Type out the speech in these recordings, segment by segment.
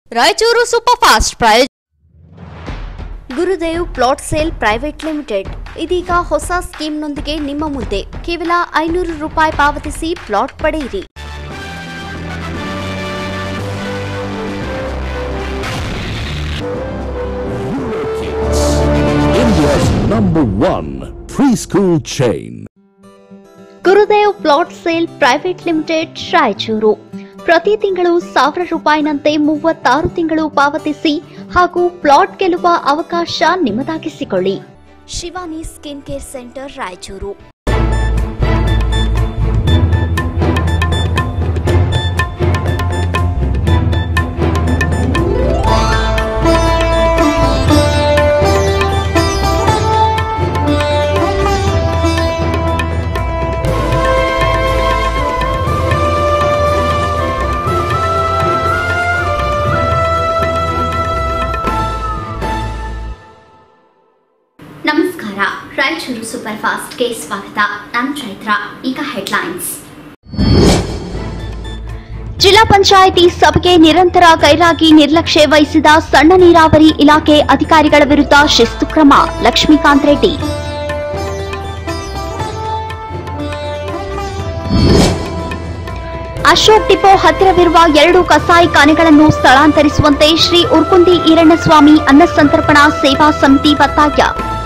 Raichur super fast price Gurudev plot sale private limited ಇದೀಗ ಹೊಸ ಸ್ಕೀಮ್ನೊಂದಿಗೆ ನಿಮ್ಮ ಮುಂದೆ ಕೇವಲ 500 ರೂಪಾಯಿ ಪಾವತಿಸಿ ಪ್ಲಾಟ್ ಪಡೆಯಿರಿ. India's #1 preschool chain. Gurudev plot sale private limited Raichur ಪ್ರತಿ ತಿಂಗಳು 1000 ರೂಪಾಯಿನಂತೆ 36 ತಿಂಗಳು ಪಾವತಿಸಿ ಹಾಗೂ ಪ್ಲಾಟ್ ಗೆಲ್ಲುವ ಅವಕಾಶ ನಿಮ್ಮದಾಗಿಸಿಕೊಳ್ಳಿ. Shivani skin care centre Raichur. ನಮಸ್ಕಾರ, ರಾಯಚೂರು ಸೂಪರ್ ಫಾಸ್ಟ್ಗೆ ಸ್ವಾಗತ. ನಾನು ಚೈತ್ರ. ಈಗ ಹೆಡ್ಲೈನ್ಸ್. ಜಿಲ್ಲಾ ಪಂಚಾಯಿತಿ ಸಭೆಗೆ ನಿರಂತರ ಗೈರಾಗಿ ನಿರ್ಲಕ್ಷ್ಯ ವಹಿಸಿದ ಸಣ್ಣ ನೀರಾವರಿ ಇಲಾಖೆ ಅಧಿಕಾರಿಗಳ ವಿರುದ್ಧ ಶಿಸ್ತು ಕ್ರಮ. ಲಕ್ಷ್ಮೀಕಾಂತ್ ರೆಡ್ಡಿ. ಅಶೋಕ್ ಡಿಪೋ ಹತ್ತಿರವಿರುವ 2 ಕಸಾಯಿಖಾನೆಗಳನ್ನು ಸ್ಥಳಾಂತರಿಸುವಂತೆ ಶ್ರೀ ಉರ್ಕುಂದಿ ಈರಣ್ಣಸ್ವಾಮಿ ಅನ್ನ ಸಂತರ್ಪಣಾ ಸೇವಾ ಸಮಿತಿ ಒತ್ತಾಯ.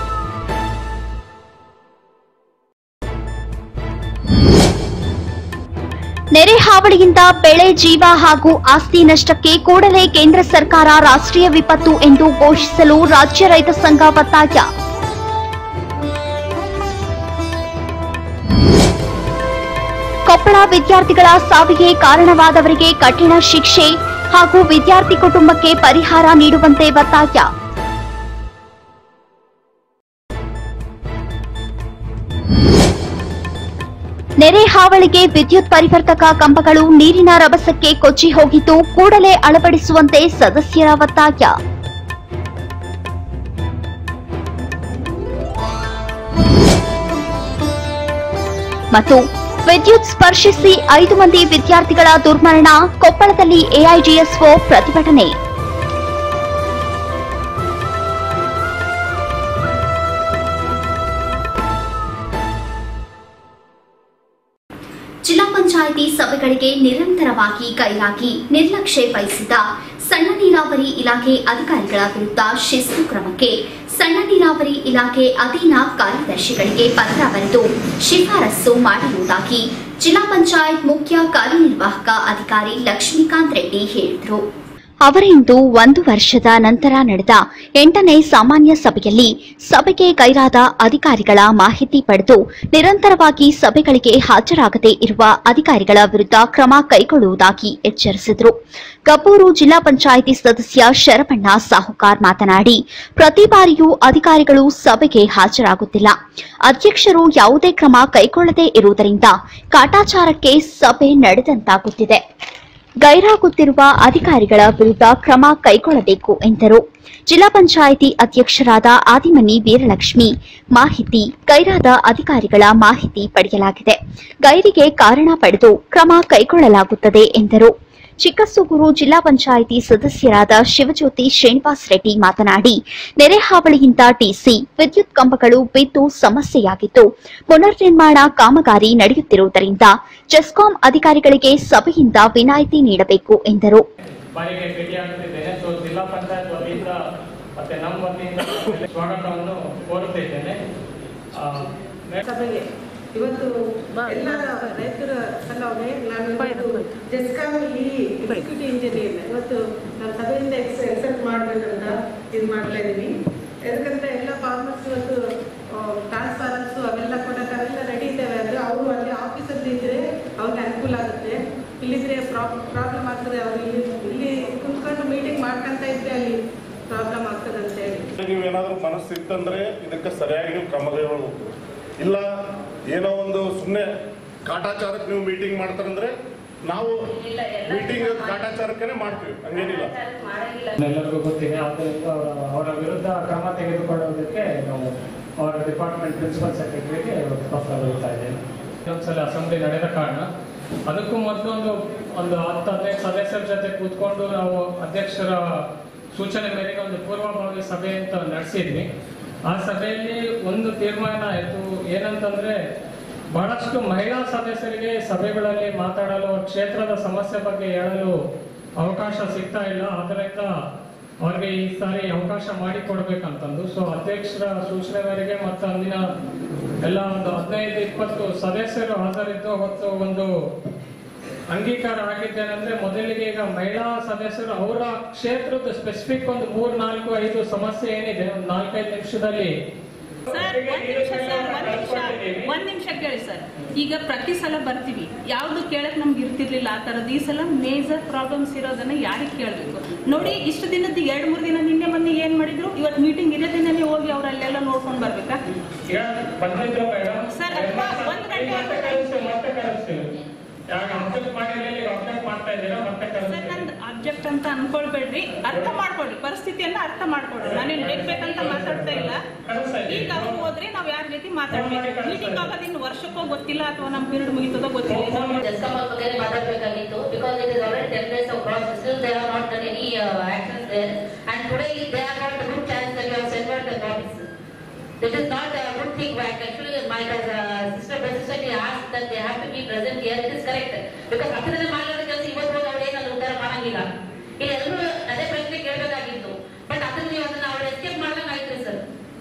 ನೆರೆ ಹಾವಳಿಯಿಂದ ಬೆಳೆ, ಜೀವ ಹಾಗೂ ಆಸ್ತಿ ನಷ್ಟಕ್ಕೆ ಕೂಡಲೇ ಕೇಂದ್ರ ಸರ್ಕಾರ ರಾಷ್ಟ್ರೀಯ ವಿಪತ್ತು ಎಂದು ಘೋಷಿಸಲು ರಾಜ್ಯ ರೈತ ಸಂಘ ಒತ್ತಾಯ. ಕೊಪ್ಪಳ ವಿದ್ಯಾರ್ಥಿಗಳ ಸಾವಿಗೆ ಕಾರಣವಾದವರಿಗೆ ಕಠಿಣ ಶಿಕ್ಷೆ ಹಾಗೂ ವಿದ್ಯಾರ್ಥಿ ಕುಟುಂಬಕ್ಕೆ ಪರಿಹಾರ ನೀಡುವಂತೆ ಒತ್ತಾಯ. ನೆರೆ ಹಾವಳಿಗೆ ವಿದ್ಯುತ್ ಪರಿವರ್ತಕ ಕಂಬಗಳು ನೀರಿನ ರಭಸಕ್ಕೆ ಕೊಚ್ಚಿ ಹೋಗಿದ್ದು, ಕೂಡಲೇ ಅಳವಡಿಸುವಂತೆ ಸದಸ್ಯರ ಒತ್ತಾಯ. ಮತ್ತು ವಿದ್ಯುತ್ ಸ್ಪರ್ಶಿಸಿ 5 ಮಂದಿ ವಿದ್ಯಾರ್ಥಿಗಳ ದುರ್ಮರಣ, ಕೊಪ್ಪಳದಲ್ಲಿ ಎಐಡಿಎಸ್ಒ ಪ್ರತಿಭಟನೆ. ಜಿಲ್ಲಾ ಪಂಚಾಯಿತಿ ಸಭೆಗಳಿಗೆ ನಿರಂತರವಾಗಿ ಗೈರಾಗಿ ನಿರ್ಲಕ್ಷ್ಯ ವಹಿಸಿದ ಸಣ್ಣ ನೀರಾವರಿ ಇಲಾಖೆ ಅಧಿಕಾರಿಗಳ ವಿರುದ್ಧ ಶಿಸ್ತು ಕ್ರಮಕ್ಕೆ ಸಣ್ಣ ನೀರಾವರಿ ಇಲಾಖೆ ಅಧೀನ ಕಾರ್ಯದರ್ಶಿಗಳಿಗೆ ಪತ್ರ ಬರೆದು ಶಿಫಾರಸು ಮಾಡಿರುವುದಾಗಿ ಜಿಲ್ಲಾ ಪಂಚಾಯತ್ ಮುಖ್ಯ ಕಾರ್ಯನಿರ್ವಾಹಕ ಅಧಿಕಾರಿ ಲಕ್ಷ್ಮೀಕಾಂತ್ ರೆಡ್ಡಿ ಹೇಳಿದರು. ಅವರಿಂದು 1 ವರ್ಷದ ನಂತರ ನಡೆದ 8ನೇ ಸಾಮಾನ್ಯ ಸಭೆಯಲ್ಲಿ ಸಭೆಗೆ ಗೈರಾದ ಅಧಿಕಾರಿಗಳ ಮಾಹಿತಿ ಪಡೆದು ನಿರಂತರವಾಗಿ ಸಭೆಗಳಿಗೆ ಹಾಜರಾಗದೇ ಇರುವ ಅಧಿಕಾರಿಗಳ ವಿರುದ್ಧ ಕ್ರಮ ಕೈಗೊಳ್ಳುವುದಾಗಿ ಎಚ್ಚರಿಸಿದರು. ಕಬ್ಬೂರು ಜಿಲ್ಲಾ ಪಂಚಾಯಿತಿ ಸದಸ್ಯ ಶರವಣ್ಣ ಸಾಹುಕಾರ್ ಮಾತನಾಡಿ, ಪ್ರತಿ ಬಾರಿಯೂ ಅಧಿಕಾರಿಗಳು ಸಭೆಗೆ ಹಾಜರಾಗುತ್ತಿಲ್ಲ. ಅಧ್ಯಕ್ಷರು ಯಾವುದೇ ಕ್ರಮ ಕೈಗೊಳ್ಳದೇ ಇರುವುದರಿಂದ ಕಾಟಾಚಾರಕ್ಕೆ ಸಭೆ ನಡೆದಂತಾಗುತ್ತಿದೆ. ಗೈರಾಗುತ್ತಿರುವ ಅಧಿಕಾರಿಗಳ ವಿರುದ್ಧ ಕ್ರಮ ಕೈಗೊಳ್ಳಬೇಕು ಎಂದರು. ಜಿಲ್ಲಾ ಪಂಚಾಯಿತಿ ಅಧ್ಯಕ್ಷರಾದ ಆದಿಮನಿ ವೀರಲಕ್ಷ್ಮಿ ಮಾಹಿತಿ, ಗೈರಾದ ಅಧಿಕಾರಿಗಳ ಮಾಹಿತಿ ಪಡೆಯಲಾಗಿದೆ. ಗೈರಿಗೆ ಕಾರಣ ಪಡೆದು ಕ್ರಮ ಕೈಗೊಳ್ಳಲಾಗುತ್ತದೆ ಎಂದರು. ಚಿಕ್ಕಸೂಗೂರು ಜಿಲ್ಲಾ ಪಂಚಾಯಿತಿ ಸದಸ್ಯರಾದ ಶಿವಜ್ಯೋತಿ ಶ್ರೀನಿವಾಸ್ ರೆಡ್ಡಿ ಮಾತನಾಡಿ, ನೆರೆ ಹಾವಳಿಯಿಂದ ಟಿಸಿ ವಿದ್ಯುತ್ ಕಂಬಗಳು ಬಿದ್ದು ಸಮಸ್ಯೆಯಾಗಿದ್ದು, ಪುನರ್ ನಿರ್ಮಾಣ ಕಾಮಗಾರಿ ನಡೆಯುತ್ತಿರುವುದರಿಂದ ಚೆಸ್ಕಾಂ ಅಧಿಕಾರಿಗಳಿಗೆ ಸಭೆಯಿಂದ ವಿನಾಯಿತಿ ನೀಡಬೇಕು ಎಂದರು. ಇವತ್ತು ಎಲ್ಲ ರೈತರ ಸಂಘವೇ ನಾನು ಜೆಸ್ಕಾಮಲ್ಲಿ ಎಕ್ಸಿಕ್ಯೂಟಿವ್ ಇಂಜಿನಿಯರ್ ಇವತ್ತು ನಾನು ಸಭೆಯಿಂದ ಎಕ್ಸೆಪ್ಟ್ ಮಾಡಬೇಕಂತ ಇದು ಮಾಡ್ತಾ ಇದ್ದೀನಿ. ಯಾಕಂದರೆ ಎಲ್ಲ ಫಾರ್ಮರ್ಸ್ ಇವತ್ತು ಟ್ರಾನ್ಸ್ಫಾರನ್ಸು ಅವೆಲ್ಲ ಕೊಡೋಕೆ ಅವೆಲ್ಲ ರೆಡಿ ಇದ್ದಾವೆ. ಅಂದರೆ ಅವರು ಅಲ್ಲಿ ಆಫೀಸಲ್ಲಿ ಇದ್ದರೆ ಅವ್ರಿಗೆ ಅನುಕೂಲ ಆಗುತ್ತೆ. ಇಲ್ಲಿದ್ರೆ ಪ್ರಾಬ್ಲಮ್ ಆಗ್ತದೆ. ಅವರು ಇಲ್ಲಿ ಕುತ್ಕೊಂಡು ಮೀಟಿಂಗ್ ಮಾಡ್ಕೊಂತ ಇದ್ರೆ ಅಲ್ಲಿ ಪ್ರಾಬ್ಲಮ್ ಆಗ್ತದೆ ಅಂತ ಹೇಳಿ ನೀವೇನಾದರೂ ಮನಸ್ಸಿತ್ತಂದರೆ ಇದಕ್ಕೆ ಸರಿಯಾಗಿ ನೀವು ಕ್ರಮ ಕೈಗೊಳ್ಳಬೇಕು. ಇಲ್ಲ ಏನೋ ಒಂದು ಸುಮ್ಮನೆ ಕಾಟಾಚಾರಕ್ಕೆ ನೀವು ಮೀಟಿಂಗ್ ಮಾಡ್ತಾರಂದ್ರೆ ನಾವು ಮೀಟಿಂಗ್ ಕಾಟಾಚಾರಕ್ಕೆ ಮಾಡ್ತೀವಿ, ಹಂಗೇನಿಲ್ಲ. ಎಲ್ಲರಿಗೂ ಗೊತ್ತಿದೆ. ಆದ್ದರಿಂದ ಅವರ ವಿರುದ್ಧ ಕ್ರಮ ತೆಗೆದುಕೊಳ್ಳೋದಕ್ಕೆ ನಾವು ಅವರ ಡಿಪಾರ್ಟ್ಮೆಂಟ್ ಪ್ರಿನ್ಸಿಪಲ್ ಸೆಕ್ರೆಟರಿಗೆ ಪತ್ರ ಬರೀತಾ ಇದ್ದೇವೆ. ಒಂದ್ಸಲ ಅಸೆಂಬ್ಲಿ ನಡೆದ ಕಾರಣ ಅದಕ್ಕೂ ಮೊದಲು ಒಂದು 10-15 ಸದಸ್ಯರ ಜೊತೆ ಕೂತ್ಕೊಂಡು ನಾವು ಅಧ್ಯಕ್ಷರ ಸೂಚನೆ ಮೇರೆಗೆ ಒಂದು ಪೂರ್ವಭಾವಿ ಸಭೆ ಅಂತ ನಡೆಸಿದ್ವಿ. ಆ ಸಭೆಯಲ್ಲಿ ಒಂದು ತೀರ್ಮಾನ ಆಯಿತು. ಏನಂತಂದ್ರೆ, ಬಹಳಷ್ಟು ಮಹಿಳಾ ಸದಸ್ಯರಿಗೆ ಸಭೆಗಳಲ್ಲಿ ಮಾತಾಡಲು, ಕ್ಷೇತ್ರದ ಸಮಸ್ಯೆ ಬಗ್ಗೆ ಹೇಳಲು ಅವಕಾಶ ಸಿಗ್ತಾ ಇಲ್ಲ. ಆದ್ದರಿಂದ ಅವ್ರಿಗೆ ಈ ಸಾರಿ ಅವಕಾಶ ಮಾಡಿಕೊಡ್ಬೇಕಂತಂದು ಸೊ ಅಧ್ಯಕ್ಷರ ಸೂಚನೆ ಮೇರೆಗೆ ಮತ್ತು ಅಂದಿನ ಎಲ್ಲ ಒಂದು 15-20 ಸದಸ್ಯರು ಹಾಜರಿದ್ದು ಅವತ್ತು ಒಂದು ಅಂಗೀಕಾರ ಆಗಿದ್ದೇನೆಂದ್ರೆ, ಮೊದಲಿಗೆ ಈಗ ಮಹಿಳಾ ಸದಸ್ಯರು ಅವರ ಕ್ಷೇತ್ರದ ಸ್ಪೆಸಿಫಿಕ್ ಒಂದು 3-4-5 ಸಮಸ್ಯೆ ಏನಿದೆ ಒಂದು 4-5 ನಿಮಿಷದಲ್ಲಿ ಒಂದ್ ನಿಮಿಷ ಕೇಳಿ ಸರ್. ಈಗ ಪ್ರತಿ ಸಲ ಬರ್ತೀವಿ, ಯಾವ್ದು ಕೇಳಕ್ ನಮ್ಗೆ ಇರ್ತಿರ್ಲಿಲ್ಲ ಆ ತರದ್. ಈ ಸಲ ಮೇಜರ್ ಪ್ರಾಬ್ಲಮ್ಸ್ ಇರೋದನ್ನ ಯಾರಿಗೆ ಕೇಳಬೇಕು ನೋಡಿ. ಇಷ್ಟು ದಿನದ 2-3 ದಿನ ನಿನ್ನೆ ಮೊನ್ನೆ ಏನ್ ಮಾಡಿದ್ರು, ಇವತ್ತು ಮೀಟಿಂಗ್ ಇರೋ ದಿನನೇ ಹೋಗಿ ಅವ್ರಲ್ಲೆಲ್ಲ ನೋಡ್ಕೊಂಡ್ ಬರ್ಬೇಕಾ ಸರ್? ಅಥವಾ 1 ಗಂಟೆ ನಂದು ಅಬ್ಜೆಕ್ಟ್ ಅಂತ ಅನ್ಕೊಳ್ಬೇಡ್ರಿ, ಅರ್ಥ ಮಾಡ್ಕೊಳ್ರಿ, ಪರಿಸ್ಥಿತಿಯನ್ನ ಅರ್ಥ ಮಾಡ್ಕೊಳ್ರಿ. ನಾನೇನು ಬೇಕಂತ ಮಾತಾಡ್ತಾ ಇಲ್ಲ. ಈಗ ಅವ್ರು ಹೋದ್ರೆ ನಾವ್ ಯಾರ ರೀತಿ ಮಾತಾಡ್ಬೇಕು? ಮೀಟಿಂಗ್ ಆಗೋದು ಇನ್ನು ವರ್ಷಕ್ಕೋ ಗೊತ್ತಿಲ್ಲ ಅಥವಾ ನಮ್ ಪೀರಿಯಡ್ ಮುಗಿತದೋ ಗೊತ್ತಿಲ್ಲ. ಜಸ್ಕಾಂ ಬಗ್ಗೆ ಮಾತಾಡಬೇಕಾಗಿತ್ತು. Because it is already 10 days of process. Still they have not done any actions there. And today they have got a good chance that you have sent the copies. It is not a good thing. Actually, my sister persistently asked that they have to be present here. It is correct. Because ಹತ್ತಿರದ ಮಾಡಿದ ಕೆಲಸ ಇವತ್ತು ಹೋಗಿ ಅವ್ರು ಏನಲ್ಲಿ ಉದ್ಧಾರ ಮಾಡಂಗಿಲ್ಲ. ಇಲ್ಲಿ ಎಲ್ಲರೂ ಅದೇ ಪ್ರಶ್ನೆ ಕೇಳಬೇಕಾಗಿತ್ತು. ಬಟ್ ಅದನ್ನ ನೀವು ಅದನ್ನ ಅವ್ರು ಎಸ್ಕೇಪ್ ಮಾಡ್ದಂಗೆ ಆಯ್ತು ಸರ್.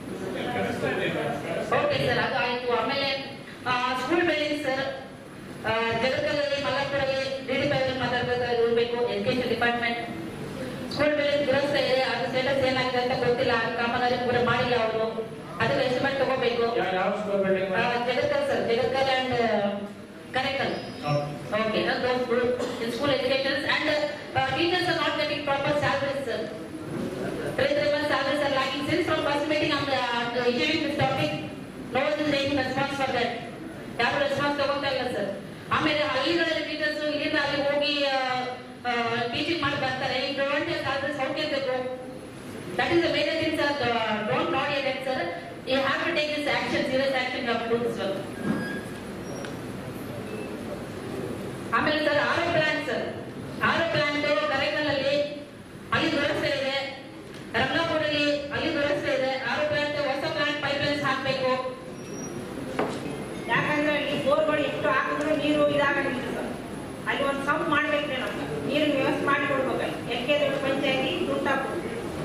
ಓಕೆ ಸರ್, ಅದು ಆಯ್ತು. ಆಮೇಲೆ ಸ್ಕೂಲ್ ಬಿಲ್ಡಿಂಗ್ ಸರ್, ಜಗತ್ತಲ್ಲಿ ಮಲ್ಲಪುರಲ್ಲಿ DD5 ಮಾತಾಡಬೇಕು. ಎಜುಕೇಶನ್ ಡಿಪಾರ್ಟ್ಮೆಂಟ್ ಸ್ಕೂಲ್ ಬಿಲ್ಡಿಂಗ್ ದುರಸ್ತ ಇದೆ. ಅದು ಸ್ಟೇಟಸ್ ಏನಾಗಿದೆ ಅಂತ ಗೊತ್ತಿಲ್ಲ. ಅದು ಕಾಮಗಾರಿ ಕೂಡ ಮಾಡಿಲ್ಲ ಅವರು. ಅದಕ್ಕೆ ಎಸ್ಟಿಮೇಟ್ ತಗೋಬೇಕು. ಜಗತ್ಕಲ್ ಸರ್, ಜಗತ್ಕಲ್ ಅಂಡ್ ಕರೆಕ್ಟಲ್. Okay, those in school education and teachers are not getting proper salaries sir. 3 months salaries are lacking. Since from first meeting I'm issuing this topic, no one is taking response for that. ಯಾರು response ತಗೋತಾ ಇಲ್ಲ sir. ಆಮೇಲೆ ಹಳ್ಳಿಗಳಲ್ಲಿ teachers ಇಲ್ಲಿಂದ ಅಲ್ಲಿ ಹೋಗಿ teaching ಮಾಡಿ ಬರ್ತಾರೆ. ಈ government salaries how can they go? That is the major thing sir. Don't not yet sir. You have to take this action, serious action. You have to do this work. ಆಮೇಲೆ sir RO plant Karekal ಅಲ್ಲಿ ಅಲ್ಲಿ ದುರಸ್ತಿ ಇದೆ. ರಂಗಾಪುರಲ್ಲಿ ಅಲ್ಲಿ ದುರಸ್ತಿ ಇದೆ. RO plant ಹೊಸ ಪ್ಲಾಂಟ್ ಪೈಪ್ಲೈನ್ಸ್ ಹಾಕಬೇಕು. ಯಾಕಂದ್ರೆ ಈ ಬೋರ್ಗಳು ಎಷ್ಟು ಹಾಕಿದ್ರು ನೀರು ಇದಾಗಂಗಿಲ್ಲ ಸರ್. ಅಲ್ಲಿ ಒಂದು ಸೌಂಡ್ ಮಾಡ್ಬೇಕ್ರಿ, ನಾವು ನೀರಿನ ವ್ಯವಸ್ಥೆ ಮಾಡಿ ಕೊಡ್ಬೇಕಲ್ಲಿ. LK ಪಂಚಾಯತಿ ದುಡ್ಡಾಕು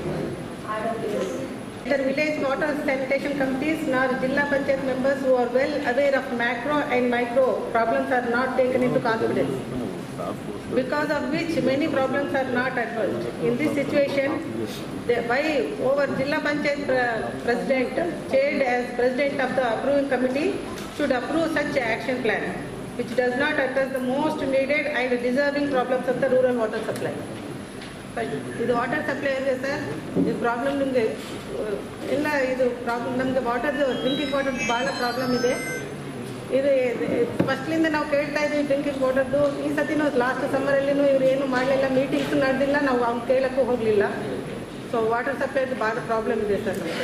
The village water sanitation committees nor Jilla Panchayat members who are well aware of macro and micro problems are not taken into confidence, because of which many problems are not addressed. In this situation, why over Jilla Panchayat president, chaired as president of the approving committee, should approve such action plan, which does not address the most needed and deserving problems of the rural water supply. ಇದು water supply ಇದೆ sir. ಇದು problem ನಿಮಗೆ ಎಲ್ಲ ಇದು problem. ನಮಗೆ ವಾಟರ್ದು drinking water ಭಾಳ problem ಇದೆ. ಇದು ಫಸ್ಟ್ಲಿಂದ ನಾವು ಕೇಳ್ತಾ ಇದ್ದೀವಿ ಡ್ರಿಂಕಿಂಗ್ ವಾಟರ್ದು. ಈ ಸತಿನೂ ಲಾಸ್ಟ್ ಸಮ್ಮರಲ್ಲಿನೂ ಇವ್ರು ಏನು ಮಾಡಲಿಲ್ಲ, ಮೀಟಿಂಗ್ಸ್ ನಡೆದಿಲ್ಲ, ನಾವು ಅವ್ನು ಕೇಳೋಕ್ಕೂ ಹೋಗಲಿಲ್ಲ. ಸೊ ವಾಟರ್ ಸಪ್ಲೈದು ಭಾಳ ಪ್ರಾಬ್ಲಮ್ ಇದೆ ಸರ್ ನಮಗೆ.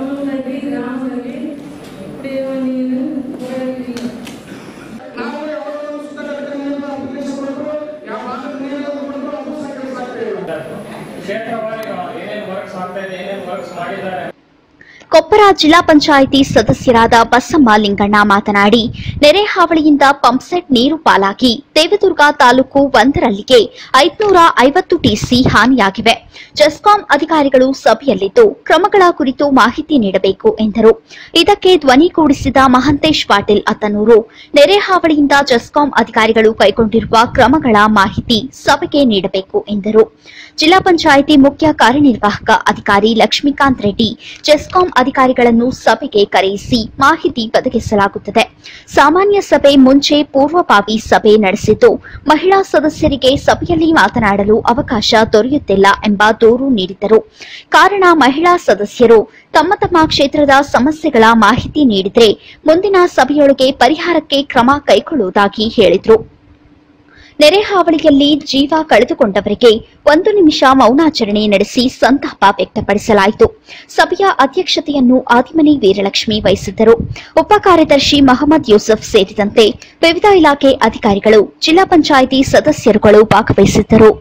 ಕೊಪ್ಪರ ಜಿಲ್ಲಾ ಪಂಚಾಯಿತಿ ಸದಸ್ಯರಾದ ಬಸಮ್ಮ ಲಿಂಗಣ್ಣ ಮಾತನಾಡಿ, ನೆರೆ ಹಾವಳಿಯಿಂದ ಪಂಪ್ಸೆಟ್ ನೀರು ಪಾಲಾಗಿ ದೇವದುರ್ಗ ತಾಲೂಕು 1ರಲ್ಲಿಗೆ 550 ಟಿಸಿ ಹಾನಿಯಾಗಿವೆ. ಜೆಸ್ಕಾಂ ಅಧಿಕಾರಿಗಳು ಸಭೆಯಲ್ಲಿದ್ದು ಕ್ರಮಗಳ ಕುರಿತು ಮಾಹಿತಿ ನೀಡಬೇಕು ಎಂದರು. ಇದಕ್ಕೆ ಧ್ವನಿಗೂಡಿಸಿದ ಮಹಂತೇಶ್ ಪಾಟೀಲ್ ಅತ್ತನೂರು, ನೆರೆ ಹಾವಳಿಯಿಂದ ಜೆಸ್ಕಾಂ ಅಧಿಕಾರಿಗಳು ಕೈಗೊಂಡಿರುವ ಕ್ರಮಗಳ ಮಾಹಿತಿ ಸಭೆಗೆ ನೀಡಬೇಕು ಎಂದರು. ಜಿಲ್ಲಾ ಪಂಚಾಯಿತಿ ಮುಖ್ಯ ಕಾರ್ಯನಿರ್ವಾಹಕ ಅಧಿಕಾರಿ ಲಕ್ಷ್ಮೀಕಾಂತ್ ರೆಡ್ಡಿ, ಜೆಸ್ಕಾಂ ಅಧಿಕಾರಿಗಳನ್ನು ಸಭೆಗೆ ಕರೆಯಿಸಿ ಮಾಹಿತಿ ಒದಗಿಸಲಾಗುತ್ತದೆ. ಸಾಮಾನ್ಯ ಸಭೆ ಮುಂಚೆ ಪೂರ್ವಭಾವಿ ಸಭೆ ನಡೆಸಿದ್ದು ಮಹಿಳಾ ಸದಸ್ಯರಿಗೆ ಸಭೆಯಲ್ಲಿ ಮಾತನಾಡಲು ಅವಕಾಶ ದೊರೆಯುತ್ತಿಲ್ಲ ಎಂಬ ದೂರು ನೀಡಿದರು. ಕಾರಣ ಮಹಿಳಾ ಸದಸ್ಯರು ತಮ್ಮ ತಮ್ಮ ಕ್ಷೇತ್ರದ ಸಮಸ್ಯೆಗಳ ಮಾಹಿತಿ ನೀಡಿದರೆ ಮುಂದಿನ ಸಭೆಯೊಳಗೆ ಪರಿಹಾರಕ್ಕೆ ಕ್ರಮ ಕೈಗೊಳ್ಳುವುದಾಗಿ ಹೇಳಿದರು. ನೆರೆ ಹಾವಳಿಯಲ್ಲಿ ಜೀವ ಕಳೆದುಕೊಂಡವರಿಗೆ 1 ನಿಮಿಷ ಮೌನಾಚರಣೆ ನಡೆಸಿ ಸಂತಾಪ ವ್ಯಕ್ತಪಡಿಸಲಾಯಿತು. ಸಭೆಯ ಅಧ್ಯಕ್ಷತೆಯನ್ನು ಆದಿಮನಿ ವೀರಲಕ್ಷ್ಮಿ ವಹಿಸಿದ್ದರು. ಉಪ ಕಾರ್ಯದರ್ಶಿ ಮಹಮ್ಮದ್ ಯೂಸುಫ್ ಸೇರಿದಂತೆ ವಿವಿಧ ಇಲಾಖೆ ಅಧಿಕಾರಿಗಳು, ಜಿಲ್ಲಾ ಪಂಚಾಯಿತಿ ಸದಸ್ಯರುಗಳು ಭಾಗವಹಿಸಿದ್ದರು.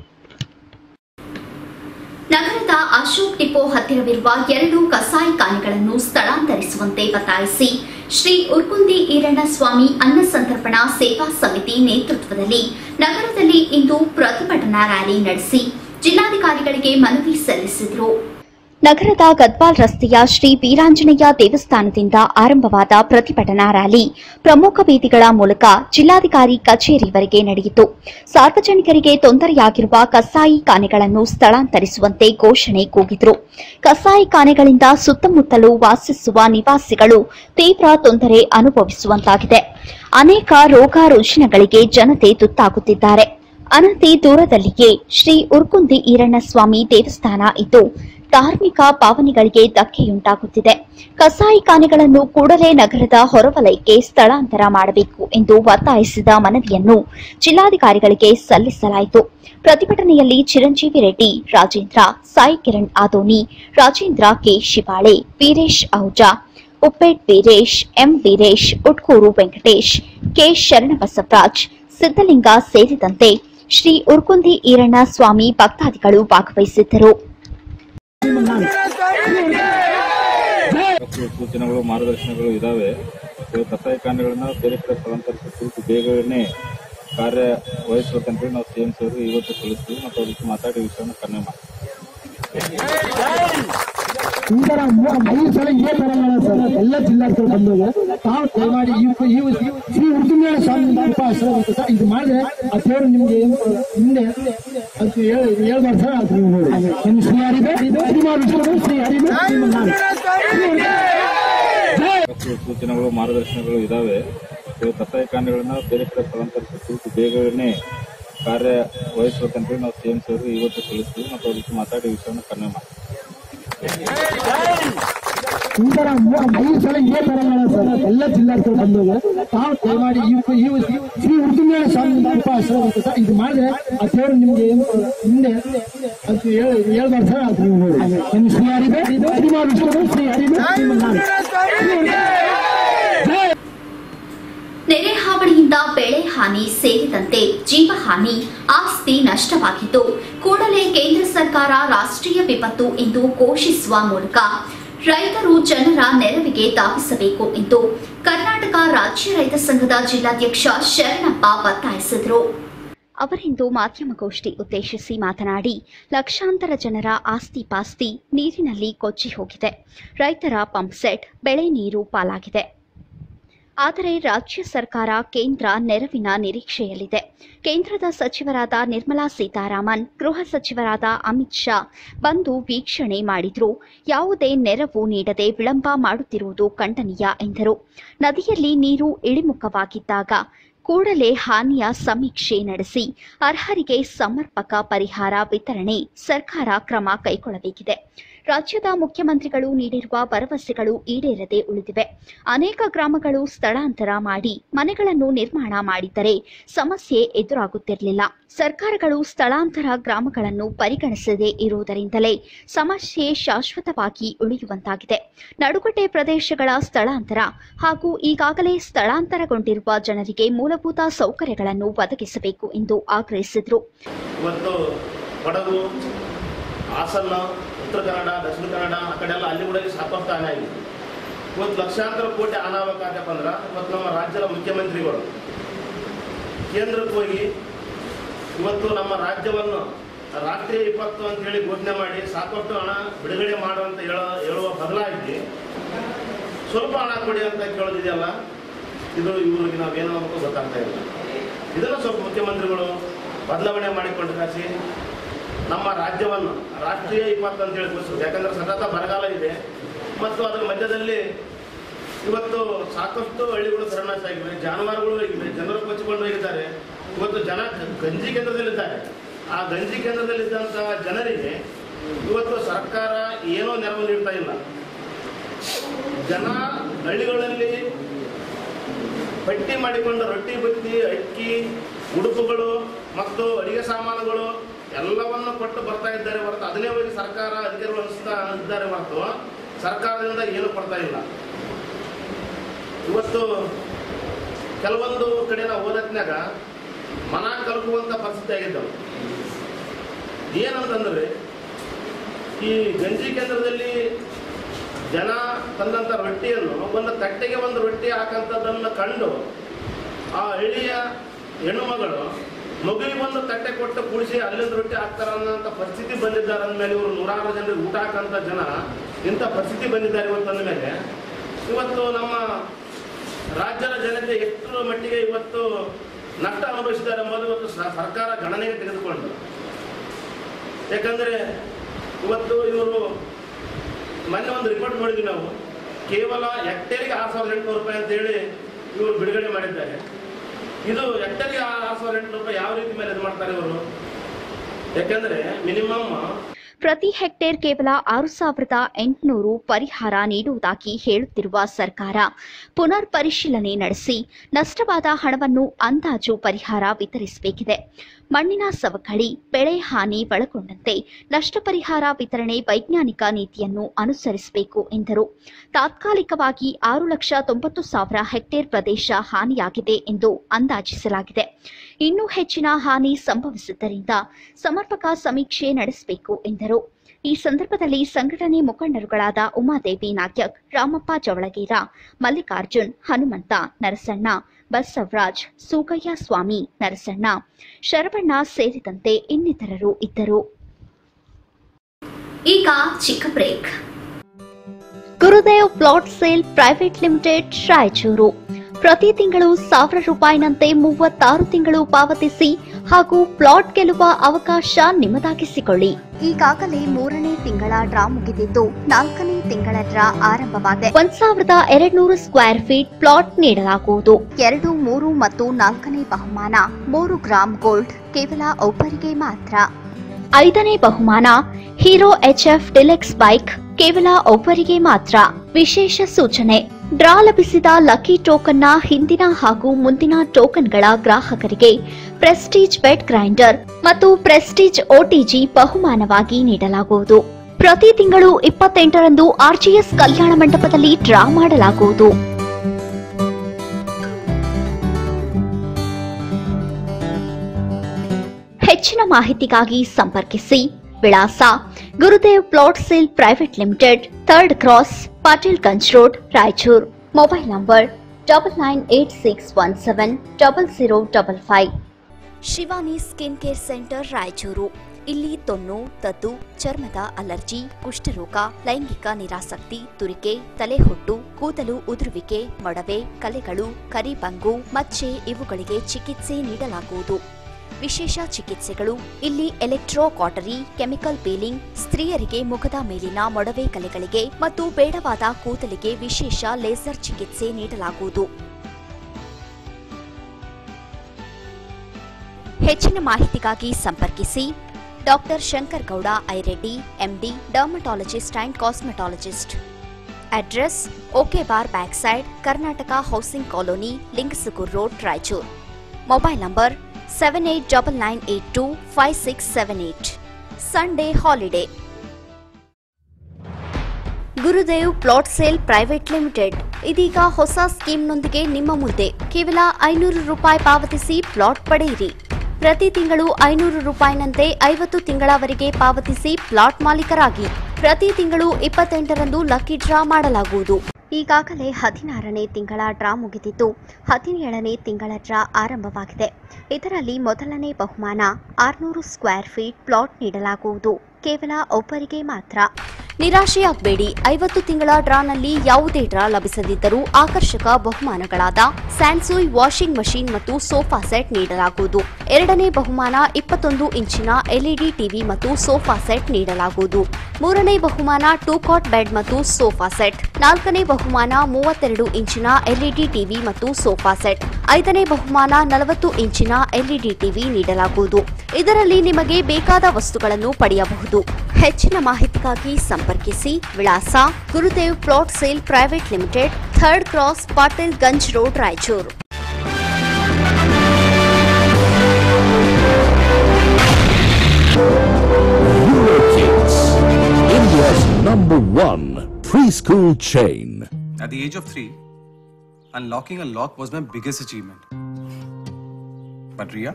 ನಗರದ ಅಶೋಕ್ ಡಿಪೋ ಹತ್ತಿರವಿರುವ 2 ಕಸಾಯಿಖಾನೆಗಳನ್ನು ಸ್ಥಳಾಂತರಿಸುವಂತೆ ಒತ್ತಾಯಿಸಿ ಶ್ರೀ ಉರ್ಕುಂದಿ ಈರಣ್ಣಸ್ವಾಮಿ ಅನ್ನ ಸಂತರ್ಪಣಾ ಸೇವಾ ಸಮಿತಿ ನೇತೃತ್ವದಲ್ಲಿ ನಗರದಲ್ಲಿ ಇಂದು ಪ್ರತಿಭಟನಾ ರ್ಯಾಲಿ ನಡೆಸಿ ಜಿಲ್ಲಾಧಿಕಾರಿಗಳಿಗೆ ಮನವಿ ಸಲ್ಲಿಸಿದರು. ನಗರದ ಗದ್ವಾಲ್ ರಸ್ತೆಯ ಶ್ರೀ ವೀರಾಂಜನೇಯ ದೇವಸ್ಥಾನದಿಂದ ಆರಂಭವಾದ ಪ್ರತಿಭಟನಾ ರ್ಯಾಲಿ ಪ್ರಮುಖ ಬೀದಿಗಳ ಮೂಲಕ ಜಿಲ್ಲಾಧಿಕಾರಿ ಕಚೇರಿವರೆಗೆ ನಡೆಯಿತು. ಸಾರ್ವಜನಿಕರಿಗೆ ತೊಂದರೆಯಾಗಿರುವ ಕಸಾಯಿಖಾನೆಗಳನ್ನು ಸ್ಥಳಾಂತರಿಸುವಂತೆ ಘೋಷಣೆ ಕೂಗಿದರು. ಕಸಾಯಿಖಾನೆಗಳಿಂದ ಸುತ್ತಮುತ್ತಲೂ ವಾಸಿಸುವ ನಿವಾಸಿಗಳು ತೀವ್ರ ತೊಂದರೆ ಅನುಭವಿಸುವಂತಾಗಿದೆ. ಅನೇಕ ರೋಗ ರುಜಿನಗಳಿಗೆ ಜನತೆ ತುತ್ತಾಗುತ್ತಿದ್ದಾರೆ. ಅನತಿ ದೂರದಲ್ಲಿಯೇ ಶ್ರೀ ಉರ್ಕುಂದಿ ಈರಣ್ಣಸ್ವಾಮಿ ದೇವಸ್ಥಾನ ಇದ್ದು ಧಾರ್ಮಿಕ ಭಾವನೆಗಳಿಗೆ ಧಕ್ಕೆಯುಂಟಾಗುತ್ತಿದೆ. ಕಸಾಯಿಖಾನೆಗಳನ್ನು ಕೂಡಲೇ ನಗರದ ಹೊರವಲಯಕ್ಕೆ ಸ್ಥಳಾಂತರ ಮಾಡಬೇಕು ಎಂದು ಒತ್ತಾಯಿಸಿದ ಮನವಿಯನ್ನು ಜಿಲ್ಲಾಧಿಕಾರಿಗಳಿಗೆ ಸಲ್ಲಿಸಲಾಯಿತು. ಪ್ರತಿಭಟನೆಯಲ್ಲಿ Chiranjeevi Reddy, Rajendra, Sai Kiran Adoni, Rajendra K Shivale, Veeresh Ahuja, Uppet Veeresh, M Veeresh, Utkur Venkatesh, K Sharanabasavaraj, Siddalinga ಸೇರಿದಂತೆ ಶ್ರೀ ಉರ್ಕುಂದಿ ಈರಣ್ಣ ಸ್ವಾಮಿ ಭಕ್ತಾದಿಗಳು ಭಾಗವಹಿಸಿದ್ದರು. ಸೂಚನೆಗಳು ಮಾರ್ಗದರ್ಶನಗಳು ಇದಾವೆ. ಕಸಾಯಿಖಾನೆಗಳನ್ನ ಬೇರೆ ಕಡೆ ಸ್ಥಳಾಂತರಿಸುವ ಕುರಿತು ಬೇಗನೆ ಕಾರ್ಯವಹಿಸಬೇಕಂತೇಳಿ ನಾವು ಸಿಎಂ ಅವರು ಇವತ್ತು ತಿಳಿಸ್ತೀವಿ ಮತ್ತು ಅವ್ರ ಜೊತೆ ಮಾತಾಡಿ ವಿಷಯವನ್ನು ಕನ್ನೆ ಮಾಡ್ತೀವಿ. ಎಲ್ಲ ಜಿಲ್ಲಾಧಿಕಾರಿ ಬಂದಾಗ ತಾವು ದಯಮಾಡಿ ಶ್ರೀ ಉರ್ಕುಂದಿ ಸ್ವಾಮಿ ಇದು ಮಾಡಿದ್ರೆ ಆ ದೇವರು ನಿಮ್ಗೆ ಹಿಂದೆ ಅಂತ ಹೇಳ್ಬಾರ್ದು ಸರ್. ಅದು ನೀವು ನೋಡಿ ನಿಮ್ ಶ್ರೀ ಹರಿದೆ ಶ್ರೀ ಹರಿದೆ ಸೂಚನೆಗಳು ಮಾರ್ಗದರ್ಶನಗಳು ಇದಾವೆ. ಕಸಾಯಿಖಾನೆಗಳನ್ನ ಬೇರೆ ಕಡೆ ಸ್ಥಳಾಂತರಿಸುವ ಕುರಿತು ಬೇಗನೆ ಕಾರ್ಯವಹಿಸಬೇಕಂತೇಳಿ ನಾವು ಸಿಎಂ ಅವರು ಇವತ್ತು ತಿಳಿಸ್ತೀವಿ ಮತ್ತು ಅವ್ರ ಜೊತೆ ಮಾತಾಡಿ ವಿಷಯವನ್ನು ಕನ್ನೆ ಮಾಡ್ತೀವಿ. ಎಲ್ಲ ಜಿಲ್ಲಾಧಿಕಾರಿ ಬಂದಾಗ ತಾವು ದಯಮಾಡಿ ಶ್ರೀ ಉರ್ಕುಂದಿ ಸ್ವಾಮಿ ಇದು ಮಾಡಿದ್ರೆ ಆ ದೇವರು ನಿಮ್ಗೆ ಹಿಂದೆ ಅಂತ ಹೇಳ್ಬಾರ್ದು ಸರ್. ಅದು ನೀವು ನೋಡಿ ನಿಮ್ ಶ್ರೀ ಹರಿದೆ ಶ್ರೀ ಹರಿದೆ ನೆರೆ ಹಾವಳಿಯಿಂದ ಬೆಳೆ ಹಾನಿ ಸೇರಿದಂತೆ ಜೀವಹಾನಿ, ಆಸ್ತಿ ನಷ್ಟವಾಗಿದ್ದು ಕೂಡಲೇ ಕೇಂದ್ರ ಸರ್ಕಾರ ರಾಷ್ಟ್ರೀಯ ವಿಪತ್ತು ಎಂದು ಘೋಷಿಸುವ ಮೂಲಕ ರೈತರು ಜನರ ನೆರವಿಗೆ ಧಾವಿಸಬೇಕು ಎಂದು ಕರ್ನಾಟಕ ರಾಜ್ಯ ರೈತ ಸಂಘದ ಜಿಲ್ಲಾಧ್ಯಕ್ಷ ಶರಣಪ್ಪ ಒತ್ತಾಯಿಸಿದರು. ಅವರಿಂದು ಮಾಧ್ಯಮಗೋಷ್ಠಿ ಉದ್ದೇಶಿಸಿ ಮಾತನಾಡಿ, ಲಕ್ಷಾಂತರ ಜನರ ಆಸ್ತಿ ಪಾಸ್ತಿ ನೀರಿನಲ್ಲಿ ಕೊಚ್ಚಿ ಹೋಗಿದೆ. ರೈತರ ಪಂಪ್ಸೆಟ್, ಬೆಳೆ ನೀರು ಪಾಲಾಗಿದೆ. ಆದರೆ ರಾಜ್ಯ ಸರ್ಕಾರ ಕೇಂದ್ರ ನೆರವಿನ ನಿರೀಕ್ಷೆಯಲ್ಲಿದೆ. ಕೇಂದ್ರದ ಸಚಿವರಾದ ನಿರ್ಮಲಾ ಸೀತಾರಾಮನ್, ಗೃಹ ಸಚಿವರಾದ ಅಮಿತ್ ಶಾ ಬಂದು ವೀಕ್ಷಣೆ ಮಾಡಿದ್ರು. ಯಾವುದೇ ನೆರವು ನೀಡದೆ ವಿಳಂಬ ಮಾಡುತ್ತಿರುವುದು ಖಂಡನೀಯ ಎಂದರು. ನದಿಯಲ್ಲಿ ನೀರು ಇಳಿಮುಖವಾಗಿದ್ದಾಗ ಕೂಡಲೇ ಹಾನಿಯ ಸಮೀಕ್ಷೆ ನಡೆಸಿ ಅರ್ಹರಿಗೆ ಸಮರ್ಪಕ ಪರಿಹಾರ ವಿತರಣೆ ಸರ್ಕಾರ ಕ್ರಮ ಕೈಗೊಳ್ಳಬೇಕಿದೆ. ರಾಜ್ಯದ ಮುಖ್ಯಮಂತ್ರಿಗಳು ನೀಡಿರುವ ಭರವಸೆಗಳು ಈಡೇರದೆ ಉಳಿದಿವೆ. ಅನೇಕ ಗ್ರಾಮಗಳು ಸ್ಥಳಾಂತರ ಮಾಡಿ ಮನೆಗಳನ್ನು ನಿರ್ಮಾಣ ಮಾಡಿದ್ದರೆ ಸಮಸ್ಯೆ ಎದುರಾಗುತ್ತಿರಲಿಲ್ಲ. ಸರ್ಕಾರಗಳು ಸ್ಥಳಾಂತರ ಗ್ರಾಮಗಳನ್ನು ಪರಿಗಣಿಸದೇ ಇರುವುದರಿಂದಲೇ ಸಮಸ್ಯೆ ಶಾಶ್ವತವಾಗಿ ಉಳಿಯುವಂತಾಗಿದೆ. ನಡುಗಡ್ಡೆ ಪ್ರದೇಶಗಳ ಸ್ಥಳಾಂತರ ಹಾಗೂ ಈಗಾಗಲೇ ಸ್ಥಳಾಂತರಗೊಂಡಿರುವ ಜನರಿಗೆ ಮೂಲಭೂತ ಸೌಕರ್ಯಗಳನ್ನು ಒದಗಿಸಬೇಕು ಎಂದು ಆಗ್ರಹಿಸಿದರು. ಹಾಸನ, ಉತ್ತರ ಕನ್ನಡ, ದಕ್ಷಿಣ ಕನ್ನಡ ಆ ಕಡೆ ಎಲ್ಲ ಅಲ್ಲಿ ಕೂಡ ಸಾಕಷ್ಟು ಹಾನಿ ಆಗಿದೆ. ಇವತ್ತು ಲಕ್ಷಾಂತರ ಕೋಟಿ ಹಾನಿ ಆಗಬೇಕಂತಪ್ಪ ಅಂದ್ರೆ ಇವತ್ತು ನಮ್ಮ ರಾಜ್ಯದ ಮುಖ್ಯಮಂತ್ರಿಗಳು ಕೇಂದ್ರಕ್ಕೆ ಹೋಗಿ ಇವತ್ತು ನಮ್ಮ ರಾಜ್ಯವನ್ನು ರಾಷ್ಟ್ರೀಯ ವಿಪತ್ತು ಅಂತೇಳಿ ಘೋಷಣೆ ಮಾಡಿ ಸಾಕಷ್ಟು ಹಣ ಬಿಡುಗಡೆ ಮಾಡುವಂತ ಹೇಳುವ ಬದಲಾಗಿ ಸ್ವಲ್ಪ ಹಣ ಕೊಡಿ ಅಂತ ಕೇಳೋದಿದೆಯಲ್ಲ, ಇದು ಇವ್ರಿಗೆ ನಾವೇನೋ ಅನ್ನೋದು ಗೊತ್ತಾಗ್ತಾ ಇಲ್ಲ. ಇದನ್ನು ಸ್ವಲ್ಪ ಮುಖ್ಯಮಂತ್ರಿಗಳು ಬದಲಾವಣೆ ಮಾಡಿಕೊಂಡು ಕಾಸಿ ನಮ್ಮ ರಾಜ್ಯವನ್ನು ರಾಷ್ಟ್ರೀಯ ವಿಪತ್ತು ಅಂತೇಳಿ ಘೋಷಿಸಿದ್ರು. ಯಾಕಂದರೆ ಸತತ ಬರಗಾಲ ಇದೆ ಮತ್ತು ಅದರ ಮಧ್ಯದಲ್ಲಿ ಇವತ್ತು ಸಾಕಷ್ಟು ಹಳ್ಳಿಗಳು ಶರಣಾಶ ಆಗಿವೆ, ಜಾನುವಾರುಗಳು ಆಗಿವೆ, ಜನರು ಕೊಚ್ಚಿಕೊಂಡು ಹೋಗಿದ್ದಾರೆ. ಇವತ್ತು ಜನ ಗಂಜಿ ಕೇಂದ್ರದಲ್ಲಿದ್ದಾರೆ. ಆ ಗಂಜಿ ಕೇಂದ್ರದಲ್ಲಿದ್ದಂತಹ ಜನರಿಗೆ ಇವತ್ತು ಸರ್ಕಾರ ಏನೋ ನೆರವು ನೀಡ್ತಾ ಇಲ್ಲ. ಜನ ಹಳ್ಳಿಗಳಲ್ಲಿ ಪಟ್ಟಿ ಮಾಡಿಕೊಂಡು ರೊಟ್ಟಿ ಬತ್ತಿ, ಅಕ್ಕಿ, ಉಡುಪುಗಳು ಮತ್ತು ಅಡಿಗೆ ಸಾಮಾನುಗಳು ಎಲ್ಲವನ್ನು ಕೊಟ್ಟು ಬರ್ತಾ ಇದ್ದಾರೆ ಹೊರತು ಅದನ್ನೇ ಹೋಗಿ ಸರ್ಕಾರ ಅಧಿಕಾರಿಗಳು ಅನಿಸ್ತಾ ಇದ್ದಾರೆ ಹೊರತು ಸರ್ಕಾರದಿಂದ ಏನು ಕೊಡ್ತಾ ಇಲ್ಲ. ಇವತ್ತು ಕೆಲವೊಂದು ಕಡೆ ನಾವು ಓದತ್ನಾಗ ಮನ ಕಲ್ಕುವಂಥ ಪರಿಸ್ಥಿತಿ ಆಗಿದ್ದವು. ಏನಂತಂದ್ರೆ ಈ ಗಂಜಿ ಕೇಂದ್ರದಲ್ಲಿ ಜನ ತಂದಂಥ ರೊಟ್ಟಿಯನ್ನು ಒಂದು ತಟ್ಟೆಗೆ ಒಂದು ರೊಟ್ಟಿ ಹಾಕಂಥದ್ದನ್ನು ಕಂಡು ಆ ಹಳ್ಳಿಯ ಹೆಣ್ಣು ಮಗಳು ಮಗುವಿಗೆ ಒಂದು ತಟ್ಟೆ ಕೊಟ್ಟು ಕುಡಿಸಿ ಅಲ್ಲಿಂದ ರೊಟ್ಟಿ ಹಾಕ್ತಾರ ಅನ್ನೋಂಥ ಪರಿಸ್ಥಿತಿ ಬಂದಿದ್ದಾರೆ. ಅಂದಮೇಲೆ ಇವರು ನೂರಾರು ಜನರಿಗೆ ಊಟ ಹಾಕಂಥ ಜನ ಇಂಥ ಪರಿಸ್ಥಿತಿ ಬಂದಿದ್ದಾರೆ ಇವತ್ತು. ಅಂದಮೇಲೆ ಇವತ್ತು ನಮ್ಮ ರಾಜ್ಯದ ಜನತೆ ಎಷ್ಟು ಮಟ್ಟಿಗೆ ಇವತ್ತು ನಷ್ಟ ಅನುಭವಿಸಿದ್ದಾರೆ ಎಂಬುದು ಇವತ್ತು ಸರ್ಕಾರ ಗಣನೆಗೆ ತೆಗೆದುಕೊಂಡು. ಯಾಕಂದರೆ ಇವತ್ತು ಇವರು ಮೊನ್ನೆ ಒಂದು ರಿಪೋರ್ಟ್ ನೋಡಿದ್ವಿ ನಾವು, ಕೇವಲ ಹೆಕ್ಟೇರಿಗೆ 6,800 ರೂಪಾಯಿ ಅಂತೇಳಿ ಇವರು ಬಿಡುಗಡೆ ಮಾಡಿದ್ದಾರೆ. ಇದು ಹೆಕ್ಟೇರಿಗೆ 6,800 ರೂಪಾಯಿ ಯಾವ ರೀತಿ ಮೇಲೆ ಇದು ಮಾಡ್ತಾರೆ ಇವರು? ಯಾಕಂದರೆ ಮಿನಿಮಮ್ ಪ್ರತಿ ಹೆಕ್ಟೇರ್ ಕೇವಲ 6,800 ಪರಿಹಾರ ನೀಡುವುದಾಗಿ ಹೇಳುತ್ತಿರುವ ಸರ್ಕಾರ ಪುನರ್ ಪರಿಶೀಲನೆ ನಡೆಸಿ ನಷ್ಟವಾದ ಹಣವನ್ನು ಅಂದಾಜು ಪರಿಹಾರ ವಿತರಿಸಬೇಕಿದೆ. ಮಣ್ಣಿನ ಸವಕಳಿ, ಬೆಳೆ ಹಾನಿ ಒಳಗೊಂಡಂತೆ ನಷ್ಟ ಪರಿಹಾರ ವಿತರಣೆ ವೈಜ್ಞಾನಿಕ ನೀತಿಯನ್ನು ಅನುಸರಿಸಬೇಕು ಎಂದರು. ತಾತ್ಕಾಲಿಕವಾಗಿ 6,90,000 ಹೆಕ್ಟೇರ್ ಪ್ರದೇಶ ಹಾನಿಯಾಗಿದೆ ಎಂದು ಅಂದಾಜಿಸಲಾಗಿದೆ. ಇನ್ನೂ ಹೆಚ್ಚಿನ ಹಾನಿ ಸಂಭವಿಸಿದ್ದರಿಂದ ಸಮರ್ಪಕ ಸಮೀಕ್ಷೆ ನಡೆಸಬೇಕು ಎಂದರು. ಈ ಸಂದರ್ಭದಲ್ಲಿ ಸಂಘಟನೆ ಮುಖಂಡರುಗಳಾದ ಉಮಾದೇವಿ ನಾಗ್ಯಕ್, ರಾಮಪ್ಪ ಜವಳಗೇರ, ಮಲ್ಲಿಕಾರ್ಜುನ್, ಹನುಮಂತ, ನರಸಣ್ಣ, ಬಸವರಾಜ್, ಸೂಗಯ್ಯ ಸ್ವಾಮಿ, ನರಸಣ್ಣ, ಶರವಣ್ಣ ಸೇರಿದಂತೆ ಇನ್ನಿತರರು ಇದ್ದರು. ಈಗ ಚಿಕ್ಕ break. Gurudev plot sale private limited, Raichur. ಪ್ರತಿ ತಿಂಗಳು 1,000 ರೂಪಾಯಿನಂತೆ 36 ತಿಂಗಳು ಪಾವತಿಸಿ ಹಾಗೂ ಪ್ಲಾಟ್ ಗೆಲ್ಲುವ ಅವಕಾಶ ನಿಮ್ಮದಾಗಿಸಿಕೊಳ್ಳಿ. ಈಗಾಗಲೇ 3ನೇ ತಿಂಗಳ ಡ್ರಾ ಮುಗಿದಿದ್ದು 4ನೇ ತಿಂಗಳ ಡ್ರಾ ಆರಂಭವಾಗಿದೆ. 1,200 ಸ್ಕ್ವೇರ್ ಫೀಟ್ ಪ್ಲಾಟ್ ನೀಡಲಾಗುವುದು. 2, 3 ಮತ್ತು 4ನೇ ಬಹುಮಾನ 3 ಗ್ರಾಂ ಗೋಲ್ಡ್ ಕೇವಲ ಒಬ್ಬರಿಗೆ ಮಾತ್ರ. 5ನೇ ಬಹುಮಾನ ಹೀರೋ HF ಡಿಲೆಕ್ಸ್ ಬೈಕ್ ಕೇವಲ ಒಬ್ಬರಿಗೆ ಮಾತ್ರ. ವಿಶೇಷ ಸೂಚನೆ: ಡ್ರಾ ಲಭಿಸಿದ ಲಕ್ಕಿ ಟೋಕನ್ನ ಹಿಂದಿನ ಹಾಗೂ ಮುಂದಿನ ಟೋಕನ್ಗಳ ಗ್ರಾಹಕರಿಗೆ ಪ್ರೆಸ್ಟೀಜ್ ಬೆಡ್ ಗ್ರೈಂಡರ್ ಮತ್ತು ಪ್ರೆಸ್ಟೀಜ್ OTG ಬಹುಮಾನವಾಗಿ ನೀಡಲಾಗುವುದು. ಪ್ರತಿ ತಿಂಗಳು 28ರಂದು RGS ಕಲ್ಯಾಣ ಮಂಟಪದಲ್ಲಿ ಡ್ರಾ ಮಾಡಲಾಗುವುದು. ಹೆಚ್ಚಿನ ಮಾಹಿತಿಗಾಗಿ ಸಂಪರ್ಕಿಸಿ. ವಿಳಾಸ: Gurudev plot sale private limited, 3rd cross, Patil Ganj road, Raichur. Mobile number 9986170055. Shivani skin care centre, Raichur. ಇಲ್ಲಿ ತೊನ್ನು, ತದ್ದು, ಚರ್ಮದ ಅಲರ್ಜಿ, ಕುಷ್ಠರೋಗ, ಲೈಂಗಿಕ ನಿರಾಸಕ್ತಿ, ತುರಿಕೆ, ತಲೆಹೊಟ್ಟು, ಕೂದಲು ಉದುರುವಿಕೆ, ಮೊಡವೆ, ಕಲೆಗಳು, ಕರಿಬಂಗು, ಮಚ್ಚೆ ಇವುಗಳಿಗೆ ಚಿಕಿತ್ಸೆ ನೀಡಲಾಗುವುದು. ವಿಶೇಷ ಚಿಕಿತ್ಸೆಗಳು: ಇಲ್ಲಿ ಎಲೆಕ್ಟ್ರೋ ಕಾಟರಿ, ಕೆಮಿಕಲ್ ಪೀಲಿಂಗ್, ಸ್ತ್ರೀಯರಿಗೆ ಮುಖದ ಮೇಲಿನ ಮೊಡವೆ ಕಲೆಗಳಿಗೆ ಮತ್ತು ಬೇಡವಾದ ಕೂದಲಿಗೆ ವಿಶೇಷ ಲೇಸರ್ ಚಿಕಿತ್ಸೆ ನೀಡಲಾಗುವುದು. ಹೆಚ್ಚಿನ ಮಾಹಿತಿಗಾಗಿ ಸಂಪರ್ಕಿಸಿ. Doctor Shankar Gowda Ireddy, MD, dermatologist and cosmetologist. Address: okay bar back side, Karnataka housing colony, Lingasugur road, Raichur. Mobile number 7899825678. Sunday holiday. Gurudev plot sale private limited ಇದೀಗ ಹೊಸ ಸ್ಕೀಮ್ನೊಂದಿಗೆ ನಿಮ್ಮ ಮುಂದೆ. ಕೇವಲ 500 ರೂಪಾಯಿ ಪಾವತಿಸಿ ಪ್ಲಾಟ್ ಪಡೆಯಿರಿ. ಪ್ರತಿ ತಿಂಗಳು 500 ರೂಪಾಯಿನಂತೆ 50 ತಿಂಗಳವರೆಗೆ ಪಾವತಿಸಿ ಪ್ಲಾಟ್ ಮಾಲೀಕರಾಗಿ. ಪ್ರತಿ ತಿಂಗಳು 28ರಂದು ಲಕ್ಕಿ ಡ್ರಾ ಮಾಡಲಾಗುವುದು. ಈಗಾಗಲೇ 16ನೇ ತಿಂಗಳ ಡ್ರಾ ಮುಗಿದಿದ್ದು 17ನೇ ತಿಂಗಳ ಡ್ರಾ ಆರಂಭವಾಗಿದೆ. ಇದರಲ್ಲಿ ಮೊದಲನೇ ಬಹುಮಾನ 600 ಸ್ಕ್ವೇರ್ ಫೀಟ್ ಪ್ಲಾಟ್ ನೀಡಲಾಗುವುದು. ಕೇವಲ ಒಬ್ಬರಿಗೆ ಮಾತ್ರ. ನಿರಾಶೆಯಾಗಬೇಡಿ. 50 ತಿಂಗಳ ಡ್ರಾನಲ್ಲಿ ಯಾವುದೇ ಡ್ರಾ ಲಭಿಸದಿದ್ದರೂ ಆಕರ್ಷಕ ಬಹುಮಾನಗಳಾದ ಸ್ಯಾನ್ಸೂಯ್ ವಾಷಿಂಗ್ ಮಷೀನ್ ಮತ್ತು ಸೋಫಾ ಸೆಟ್ ನೀಡಲಾಗುವುದು. ಎರಡನೇ ಬಹುಮಾನ 21 ಇಂಚಿನ LED ಟಿವಿ ಮತ್ತು ಸೋಫಾ ಸೆಟ್ ನೀಡಲಾಗುವುದು. ಮೂರನೇ ಬಹುಮಾನ 2 ಕಾಟ್ ಬೆಡ್ ಮತ್ತು ಸೋಫಾ ಸೆಟ್. ನಾಲ್ಕನೇ ಬಹುಮಾನ 32 ಇಂಚಿನ LED ಟಿವಿ ಮತ್ತು ಸೋಫಾ ಸೆಟ್. ಐದನೇ ಬಹುಮಾನ 40 ಇಂಚಿನ LED ಟಿವಿ ನೀಡಲಾಗುವುದು. ಇದರಲ್ಲಿ ನಿಮಗೆ ಬೇಕಾದ ವಸ್ತುಗಳನ್ನು ಪಡೆಯಬಹುದು. ಹೆಚ್ಚಿನ ಮಾಹಿತಿಗಾಗಿ ಸಂಪರ್ಕಿಸಿ. ವಿಳಾಸ: Gurudev plot sale private limited, 3rd cross, Patil Ganj road, Raichur. Number 1 preschool chain. At the age of 3, unlocking a lock was my biggest achievement. But Ria,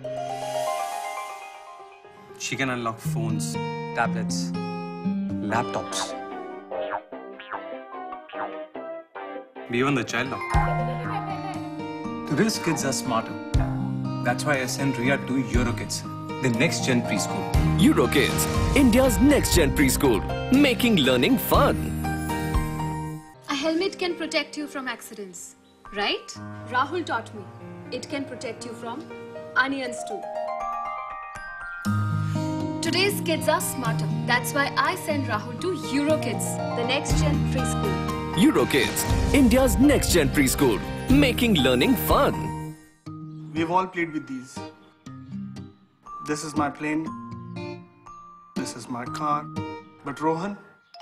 she can unlock phones, tablets, laptops, even the child lock. Today's kids are smarter. That's why I sent Ria to Eurokids, the next gen preschool. Eurokids, India's next gen preschool, making learning fun. A helmet can protect you from accidents, right? Rahul taught me. It can protect you from onions too. Today's kids are smarter. That's why I send Rahul to Eurokids, the next gen preschool. Eurokids, India's next gen preschool, making learning fun. We've all played with these. This is my plane. This is my car. But Rohan,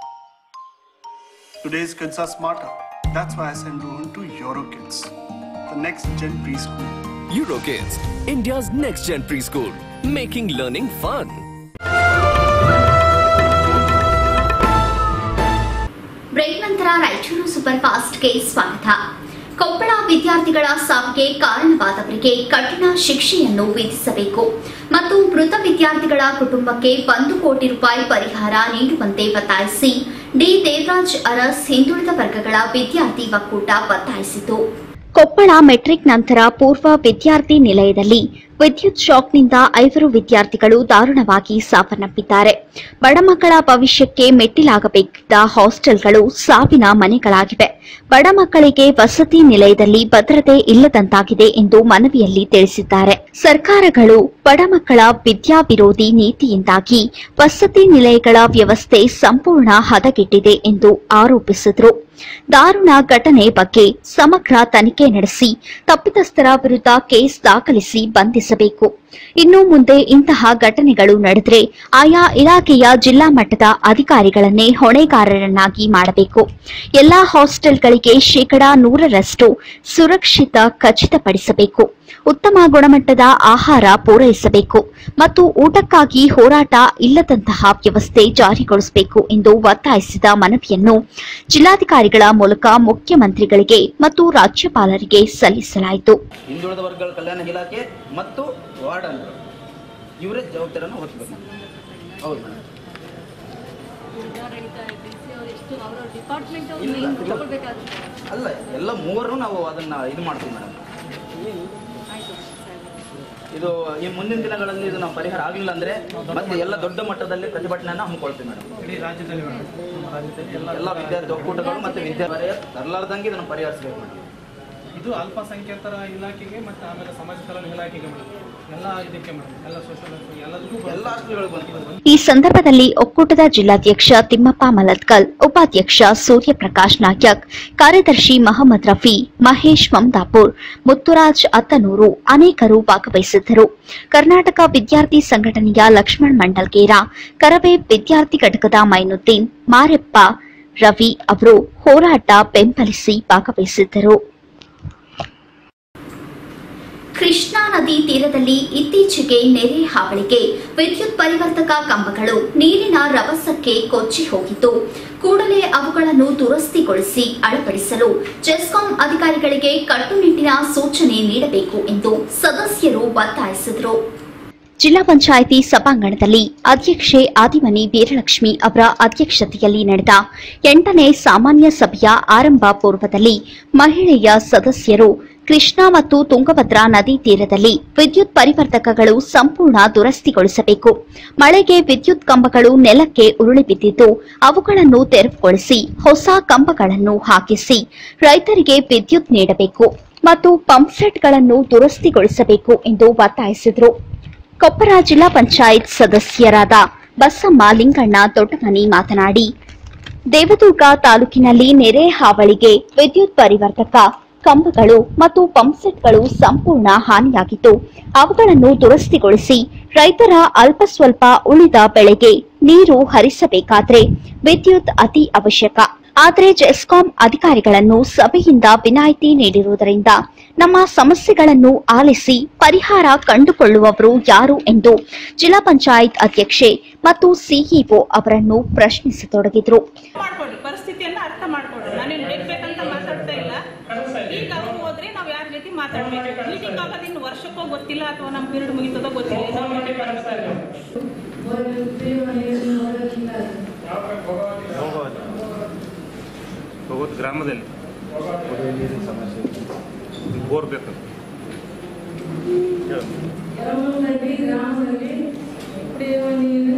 today's kids are smarter. That's why I send Rohan to Eurokids, the next gen preschool. Eurokids, India's next gen preschool, making learning fun. Break ನಂತರ Raichur super ಫಾಸ್ಟ್ಗೆ ಸ್ವಾಗತ. ಕೊಪ್ಪಳ ವಿದ್ಯಾರ್ಥಿಗಳ ಸಾವಿಗೆ ಕಾರಣವಾದವರಿಗೆ ಕಠಿಣ ಶಿಕ್ಷೆಯನ್ನು ವಿಧಿಸಬೇಕು ಮತ್ತು ಮೃತ ವಿದ್ಯಾರ್ಥಿಗಳ ಕುಟುಂಬಕ್ಕೆ 1 ಕೋಟಿ ರೂಪಾಯಿ ಪರಿಹಾರ ನೀಡುವಂತೆ ಒತ್ತಾಯಿಸಿ ಡಿ ದೇವರಾಜ್ ಅರಸ್ ಹಿಂದುಳಿದ ವರ್ಗಗಳ ವಿದ್ಯಾರ್ಥಿ ಒಕ್ಕೂಟ ಒತ್ತಾಯಿಸಿತು. ಕೊಪ್ಪಳ ಮೆಟ್ರಿಕ್ ನಂತರ ಪೂರ್ವ ವಿದ್ಯಾರ್ಥಿ ನಿಲಯದಲ್ಲಿ ವಿದ್ಯುತ್ ಶಾಕ್ನಿಂದ 5 ವಿದ್ಯಾರ್ಥಿಗಳು ದಾರುಣವಾಗಿ ಸಾವನ್ನಪ್ಪಿದ್ದಾರೆ. ಬಡ ಮಕ್ಕಳ ಭವಿಷ್ಯಕ್ಕೆ ಮೆಟ್ಟಿಲಾಗಬೇಕಿದ್ದ ಹಾಸ್ಟೆಲ್ಗಳು ಸಾವಿನ ಮನೆಗಳಾಗಿವೆ. ಬಡ ಮಕ್ಕಳಿಗೆ ವಸತಿ ನಿಲಯದಲ್ಲಿ ಭದ್ರತೆ ಇಲ್ಲದಂತಾಗಿದೆ ಎಂದು ಮನವಿಯಲ್ಲಿ ತಿಳಿಸಿದ್ದಾರೆ. ಸರ್ಕಾರಗಳು ಬಡ ಮಕ್ಕಳ ವಿದ್ಯಾವಿರೋಧಿ ನೀತಿಯಿಂದಾಗಿ ವಸತಿ ನಿಲಯಗಳ ವ್ಯವಸ್ಥೆ ಸಂಪೂರ್ಣ ಹದಗೆಟ್ಟಿದೆ ಎಂದು ಆರೋಪಿಸಿದರು. ದಾರುಣ ಘಟನೆ ಬಗ್ಗೆ ಸಮಗ್ರ ತನಿಖೆ ನಡೆಸಿ ತಪ್ಪಿತಸ್ಥರ ವಿರುದ್ಧ ಕೇಸ್ ದಾಖಲಿಸಿ ಬಂಧಿಸಬೇಕು. ಇನ್ನು ಮುಂದೆ ಇಂತಹ ಘಟನೆಗಳು ನಡೆದರೆ ಆಯಾ ಇಲಾಖೆಯ ಜಿಲ್ಲಾ ಮಟ್ಟದ ಅಧಿಕಾರಿಗಳನ್ನೇ ಹೊಣೆಗಾರರನ್ನಾಗಿ ಮಾಡಬೇಕು. ಎಲ್ಲಾ ಹಾಸ್ಟೆಲ್ಗಳಿಗೆ 100% ಸುರಕ್ಷಿತ ಖಚಿತಪಡಿಸಬೇಕು. ಉತ್ತಮ ಗುಣಮಟ್ಟದ ಆಹಾರ ಪೂರೈಸಬೇಕು ಮತ್ತು ಊಟಕ್ಕಾಗಿ ಹೋರಾಟ ಇಲ್ಲದಂತಹ ವ್ಯವಸ್ಥೆ ಜಾರಿಗೊಳಿಸಬೇಕು ಎಂದು ಒತ್ತಾಯಿಸಿದ ಮನವಿಯನ್ನು ಜಿಲ್ಲಾಧಿಕಾರಿಗಳ ಮೂಲಕ ಮುಖ್ಯಮಂತ್ರಿಗಳಿಗೆ ಮತ್ತು ರಾಜ್ಯಪಾಲರಿಗೆ ಸಲ್ಲಿಸಲಾಯಿತು. ಹಿಂದುಳಿದ ವರ್ಗಗಳ ಕಲ್ಯಾಣ ಇಲಾಖೆ ಮತ್ತು ವಾರ್ಡನ್ ಇವರೇ ಜವಾಬ್ದಾರಿಯನ್ನು ಹೊರಬೇಕು. ಹೌದು ಅಲ್ಲ, ಎಲ್ಲ ಮೂವರು ನಾವು ಅದನ್ನ ಇದು ಮಾಡ್ತೀವಿ ಮೇಡಮ್. ಇದು ಈ ಮುಂದಿನ ದಿನಗಳಲ್ಲಿ ಇದು ನಾವು ಪರಿಹಾರ ಆಗಲಿಲ್ಲ ಅಂದ್ರೆ ಮತ್ತೆ ಎಲ್ಲ ದೊಡ್ಡ ಮಟ್ಟದಲ್ಲಿ ಪ್ರತಿಭಟನೆಯನ್ನು ಹಮ್ಮಿಕೊಳ್ತೀವಿ ಮೇಡಮ್. ಇಡೀ ರಾಜ್ಯದಲ್ಲಿ ಎಲ್ಲ ವಿದ್ಯಾರ್ಥಿ ಒಕ್ಕೂಟಗಳು ಮತ್ತೆ ವಿದ್ಯಾರ್ಥಿ ತರಲಾರ್ದಂಗೆ ಇದನ್ನು ಪರಿಹರಿಸಬೇಕು ಮೇಡಮ್. ಇದು ಅಲ್ಪಸಂಖ್ಯಾತರ ಇಲಾಖೆಗೆ ಮತ್ತು ಆಮೇಲೆ ಸಮಾಜ ಕಲ್ಯಾಣ ಇಲಾಖೆಗೆ ಎಲ್ಲ ಇದಕ್ಕೆ ಎಲ್ಲ ಸೋಷಿಯಲ್ ಎಲ್ಲ ಹಾಸ್ಟೆಲ್ಗಳಿಗೆ ಬಂದಿದೆ. ಈ ಸಂದರ್ಭದಲ್ಲಿ ಒಕ್ಕೂಟದ ಜಿಲ್ಲಾಧ್ಯಕ್ಷ ತಿಮ್ಮಪ್ಪ ಮಲತ್ಕಲ್, ಉಪಾಧ್ಯಕ್ಷ ಸೂರ್ಯಪ್ರಕಾಶ್ ನಾಯಕ್, ಕಾರ್ಯದರ್ಶಿ ಮಹಮ್ಮದ್ ರಫಿ, ಮಹೇಶ್ ಮಮದಾಪುರ್, ಮುತ್ತುರಾಜ್ ಅತ್ತನೂರು ಅನೇಕರು ಭಾಗವಹಿಸಿದ್ದರು. ಕರ್ನಾಟಕ ವಿದ್ಯಾರ್ಥಿ ಸಂಘಟನೆಯ ಲಕ್ಷ್ಮಣ್ ಮಂಡಲ್ಗೇರ, ಕರವೇ ವಿದ್ಯಾರ್ಥಿ ಘಟಕದ ಮೈನುದ್ದೀನ್, ಮಾರೆಪ್ಪ, ರವಿ ಅವರು ಹೋರಾಟ ಬೆಂಬಲಿಸಿ ಭಾಗವಹಿಸಿದ್ದರು. ಕೃಷ್ಣಾ ನದಿ ತೀರದಲ್ಲಿ ಇತ್ತೀಚೆಗೆ ನೆರೆ ಹಾವಳಿಗೆ ವಿದ್ಯುತ್ ಪರಿವರ್ತಕ ಕಂಬಗಳು ನೀರಿನ ರಭಸಕ್ಕೆ ಕೊಚ್ಚಿ ಹೋಗಿದ್ದು, ಕೂಡಲೇ ಅವುಗಳನ್ನು ದುರಸ್ತಿಗೊಳಿಸಿ ಅಳವಡಿಸಲು ಜೆಸ್ಕಾಂ ಅಧಿಕಾರಿಗಳಿಗೆ ಕಟ್ಟುನಿಟ್ಟಿನ ಸೂಚನೆ ನೀಡಬೇಕು ಎಂದು ಸದಸ್ಯರು ಒತ್ತಾಯಿಸಿದರು. ಜಿಲ್ಲಾ ಪಂಚಾಯಿತಿ ಸಭಾಂಗಣದಲ್ಲಿ ಅಧ್ಯಕ್ಷೆ ಆದಿಮನಿ ವೀರಲಕ್ಷ್ಮಿ ಅವರ ಅಧ್ಯಕ್ಷತೆಯಲ್ಲಿ ನಡೆದ 8ನೇ ಸಾಮಾನ್ಯ ಸಭೆಯ ಆರಂಭ ಪೂರ್ವದಲ್ಲಿ ಮಹಿಳೆಯ ಸದಸ್ಯರು ಕೃಷ್ಣಾ ಮತ್ತು ತುಂಗಭದ್ರಾ ನದಿ ತೀರದಲ್ಲಿ ವಿದ್ಯುತ್ ಪರಿವರ್ತಕಗಳು ಸಂಪೂರ್ಣ ದುರಸ್ತಿಗೊಳಿಸಬೇಕು, ಮಳೆಗೆ ವಿದ್ಯುತ್ ಕಂಬಗಳು ನೆಲಕ್ಕೆ ಉರುಳಿ ಬಿದ್ದಿದ್ದು ಅವುಗಳನ್ನು ತೆರವುಗೊಳಿಸಿ ಹೊಸ ಕಂಬಗಳನ್ನು ಹಾಕಿಸಿ ರೈತರಿಗೆ ವಿದ್ಯುತ್ ನೀಡಬೇಕು ಮತ್ತು ಪಂಪ್ಸೆಟ್ಗಳನ್ನು ದುರಸ್ತಿಗೊಳಿಸಬೇಕು ಎಂದು ಒತ್ತಾಯಿಸಿದರು. ಕೊಪ್ಪಳ ಜಿಲ್ಲಾ ಪಂಚಾಯತ್ ಸದಸ್ಯರಾದ ಬಸಮ್ಮ ಲಿಂಗಣ್ಣ ದೊಡ್ಡಮನಿ ಮಾತನಾಡಿ, ದೇವದುರ್ಗ ತಾಲೂಕಿನಲ್ಲಿ ನೆರೆ ಹಾವಳಿಗೆ ವಿದ್ಯುತ್ ಪರಿವರ್ತಕ ಕಂಬಗಳು ಮತ್ತು ಪಂಪ್ಸೆಟ್ಗಳು ಸಂಪೂರ್ಣ ಹಾನಿಯಾಗಿದ್ದು ಅವುಗಳನ್ನು ದುರಸ್ತಿಗೊಳಿಸಿ ರೈತರ ಅಲ್ಪ ಸ್ವಲ್ಪ ಉಳಿದ ಬೆಳೆಗೆ ನೀರು ಹರಿಸಬೇಕಾದರೆ ವಿದ್ಯುತ್ ಅತಿ ಅವಶ್ಯಕ. ಆದರೆ ಜೆಸ್ಕಾಂ ಅಧಿಕಾರಿಗಳನ್ನು ಸಭೆಯಿಂದ ವಿನಾಯಿತಿ ನೀಡಿರುವುದರಿಂದ ನಮ್ಮ ಸಮಸ್ಯೆಗಳನ್ನು ಆಲಿಸಿ ಪರಿಹಾರ ಕಂಡುಕೊಳ್ಳುವವರು ಯಾರು ಎಂದು ಜಿಲ್ಲಾ ಪಂಚಾಯತ್ ಅಧ್ಯಕ್ಷೆ ಮತ್ತು ಸಿಇಒ ಅವರನ್ನು ಪ್ರಶ್ನಿಸತೊಡಗಿದರು. ಪರಿಸ್ಥಿತಿಯನ್ನ ಅರ್ಥ ಮಾಡ್ಕೊಡ್ರಿ. ನಾನೇನು ಬೇಕಂತ ಮಾತಾಡ್ತಾ ಇಲ್ಲ. ಈಗ ಅವ್ರು ಹೋದ್ರೆ ನಾವು ಯಾರ ಜೊತೆ ಮಾತಾಡ್ಬೇಕು. ಮೀಟಿಂಗ್ ಆಗೋದು ಇನ್ನು ವರ್ಷಕ್ಕೋ ಗೊತ್ತಿಲ್ಲ ಅಥವಾ ನಮ್ಮ ಪೀರಿಯಡ್ ಮುಗಿತದೋ ಗೊತ್ತಿಲ್ಲ. ಭಗವತ್ ಗ್ರಾಮದಲ್ಲಿ ನೀರಿನ ಸಮಸ್ಯೆ ಬೋರ್ ಬೇಕು. ಗ್ರಾಮದಲ್ಲಿ ಕುಡಿಯುವ ನೀರು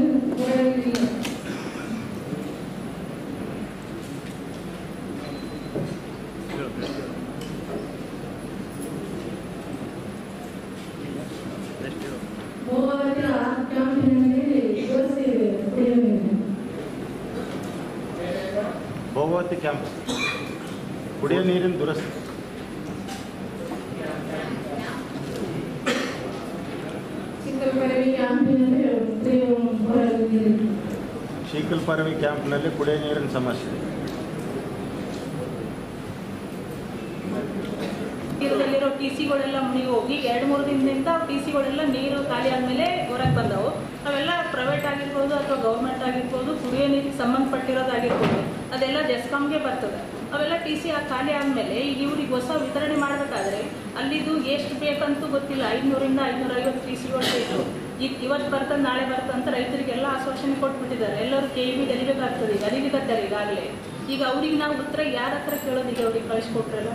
ಭೋಗವತಿ ಕ್ಯಾಂಪ್ ಕುಡಿಯೋ ನೀರಿನ ದುರಸ್ತಿ. ಶೀಕಲ್ಪರವಿ ಕ್ಯಾಂಪ್ನಲ್ಲಿ ಕುಡಿಯೋ ನೀರಿನ ಸಮಸ್ಯೆ. ತೀರದಲ್ಲಿರೋ ಟಿಸಿಗಳೆಲ್ಲ ಮುಳುಗಿ ಹೋಗಿ 2-3 ದಿನದಿಂದ ಟಿಸಿಗಳೆಲ್ಲ ನೀರು ಖಾಲಿ ಆದ್ಮೇಲೆ ಹೊರಗೆ ಬಂದವು. ಅವೆಲ್ಲ ಪ್ರೈವೇಟ್ ಆಗಿರ್ಬೋದು ಅಥವಾ ಗೌರ್ಮೆಂಟ್ ಆಗಿರ್ಬೋದು, ಕುಡಿಯೋ ನೀರಿಗೆ ಸಂಬಂಧಪಟ್ಟಿರೋದಾಗಿರ್ಬೋದು, ಅದೆಲ್ಲ ಜೆಸ್ಕಾಂಗೆ ಬರ್ತದೆ. ಅವೆಲ್ಲ ಟಿಸಿ ಖಾಲಿ ಆದ್ಮೇಲೆ ಈಗ ಇವ್ರಿಗೆ ಹೊಸ ವಿತರಣೆ ಮಾಡಬೇಕಾದ್ರೆ ಅಲ್ಲಿದು ಎಷ್ಟು ಬೇಕಂತೂ ಗೊತ್ತಿಲ್ಲ. 500ರಿಂದ 550 ಟಿಸಿಗಳು ಬೇಕು. ಇವತ್ತು ಬರ್ತದೆ ನಾಳೆ ಬರ್ತದೆ ಅಂತ ರೈತರಿಗೆಲ್ಲ ಆಶ್ವಾಸನೆ ಕೊಟ್ಬಿಟ್ಟಿದ್ದಾರೆ. ಎಲ್ಲರೂ KEB ಅಲಿಬೇಕಾಗ್ತದೆ. ಈಗ ಅಲಿಬೇಕಾಗ್ತಾರೆ ಈಗಾಗಲೇ. ಈಗ ಅವ್ರಿಗೆ ನಾವು ಉತ್ತರ ಯಾರ ಹತ್ರ ಕೇಳೋದು? ಈಗ ಅವ್ರಿಗೆ ಕಳಿಸ್ಕೊಟ್ರಲ್ಲ.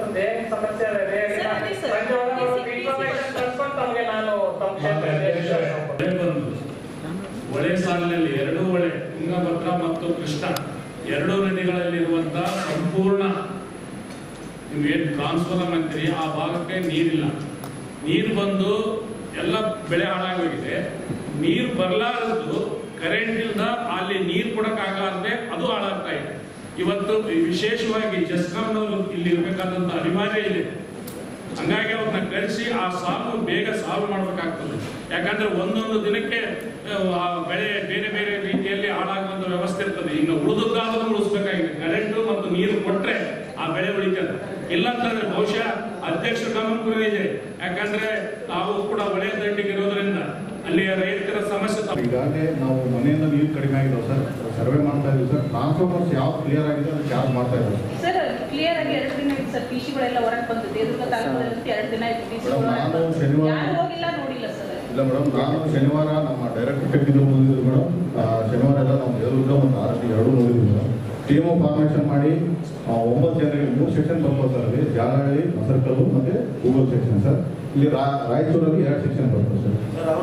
ಹೊಳೆ ಸಾಲಿನಲ್ಲಿ 2 ಹೊಳೆ ತುಂಗಭದ್ರಾ ಮತ್ತು ಕೃಷ್ಣ 2 ನದಿಗಳಲ್ಲಿರುವಂತಹ ಸಂಪೂರ್ಣ ಏನು ಟ್ರಾನ್ಸ್ಫಾರ್ಮರ್ ಅಂತೀರಿ ಆ ಭಾಗಕ್ಕೆ ನೀರಿಲ್ಲ. ನೀರು ಬಂದು ಎಲ್ಲ ಬೆಳೆ ಹಾಳಾಗೋಗಿದೆ. ನೀರು ಬರಲಾರದು ಕರೆಂಟ್ ಇಲ್ದ ಅಲ್ಲಿ ನೀರು ಕೊಡಕ್ಕಾಗಲಾರ್ದೆ ಅದು ಹಾಳಾಗ್ತಾ ಇದೆ. ಇವತ್ತು ವಿಶೇಷವಾಗಿ ಜೆಸ್ಕಾಂನವರು ಇಲ್ಲಿ ಇರಬೇಕಾದಂತ ಅನಿವಾರ್ಯ ಇದೆ. ಹಂಗಾಗಿ ಅವ್ರನ್ನ ಕರೆಸಿ ಆ ಸಾವು ಬೇಗ ಸಾಲ್ವ್ ಮಾಡಬೇಕಾಗ್ತದೆ. ಯಾಕಂದ್ರೆ ಒಂದೊಂದು ದಿನಕ್ಕೆ ಬೆಳೆ ಬೇರೆ ಬೇರೆ ರೀತಿಯಲ್ಲಿ ಹಾಳಾಗುವಂತ ವ್ಯವಸ್ಥೆ ಇರ್ತದೆ. ಇನ್ನು ಉಳಿದದ್ದಾದ್ರೂ ಉಳಿಸ್ಬೇಕಾಗಿದೆ. ಕರೆಂಟು ಮತ್ತು ನೀರು ಕೊಟ್ರೆ ಆ ಬೆಳೆ ಉಳಿತದೆ. ಇಲ್ಲಂತಂದ್ರೆ ಬಹುಶಃ ಅಧ್ಯಕ್ಷರ ಗಮನಕ್ಕೂ ಇದೆ. ಯಾಕಂದ್ರೆ ತಾವು ಕೂಡ ಹೊಳೆ ದಂಡಿಗೆ ಇರೋದ್ರಿಂದ ಅಲ್ಲಿ ರೈತರ ಸಮಸ್ಯೆ. ಈಗಾಗಲೇ ನಾವು ಮನೆಯಿಂದ ನೀರು ಕಡಿಮೆ ಆಗಿದಾವೆ ಸರ್, ಸರ್ವೆ ಮಾಡ್ತಾ ಇದ್ದೀವಿ ಸರ್. ಟ್ರಾನ್ಸ್ಫಾರ್ಮರ್ಸ್ ಯಾವ ಕ್ಲಿಯರ್ ಆಗಿದೆ ಅದಕ್ಕೆ ಚಾರ್ಜ್ ಮಾಡ್ತಾ ಇದ್ದಾರೆ ಸರ್. ಕ್ಲಿಯರ್ ಆಗಿ 2 ದಿನ ಆಯ್ತು ಸರ್. ಟಿಸಿಗಳೆಲ್ಲ ಹೊರಗೆ ಬಂದಿದೆ. ಎದುರು ತಾಲೂಕಲ್ಲಿ 2 ದಿನ ಆಯ್ತು. ಯಾರು ಹೋಗಿಲ್ಲ ನೋಡಿಲ್ಲ ಸರ್. ಇಲ್ಲ ಮೇಡಮ್, ನಾನು ಶನಿವಾರ ನಮ್ಮ ಡೈರೆಕ್ಟರ್ ಟೆಕ್ನಿಕಲ್ ಬಂದಿದ್ರು ಮೇಡಮ್. ಶನಿವಾರ ಎಲ್ಲ ನಾವು ದೇವದುರ್ಗ ಮತ್ತು ಆರ್ಟಿ 2 ನೋಡಿದ್ವಿ ಮೇಡಮ್. ಟೀಮು ಫಾರ್ಮೇಷನ್ ಮಾಡಿ 9 ಜನರಿಗೆ 3 ಸೆಕ್ಷನ್ ಬರ್ಬೋದು ಸರ್. ಅಲ್ಲಿ ಜಾಲಹಳ್ಳಿ, ಮಸರ್ಕಲ್ಲು ಮತ್ತು ಗೂಗಲ್ ಸೆಕ್ಷನ್ ಸರ್. ಇಲ್ಲಿ ರಾಯಚೂರಲ್ಲಿ 2 ಸೆಕ್ಷನ್ ಬರ್ತದೆ ಸರ್.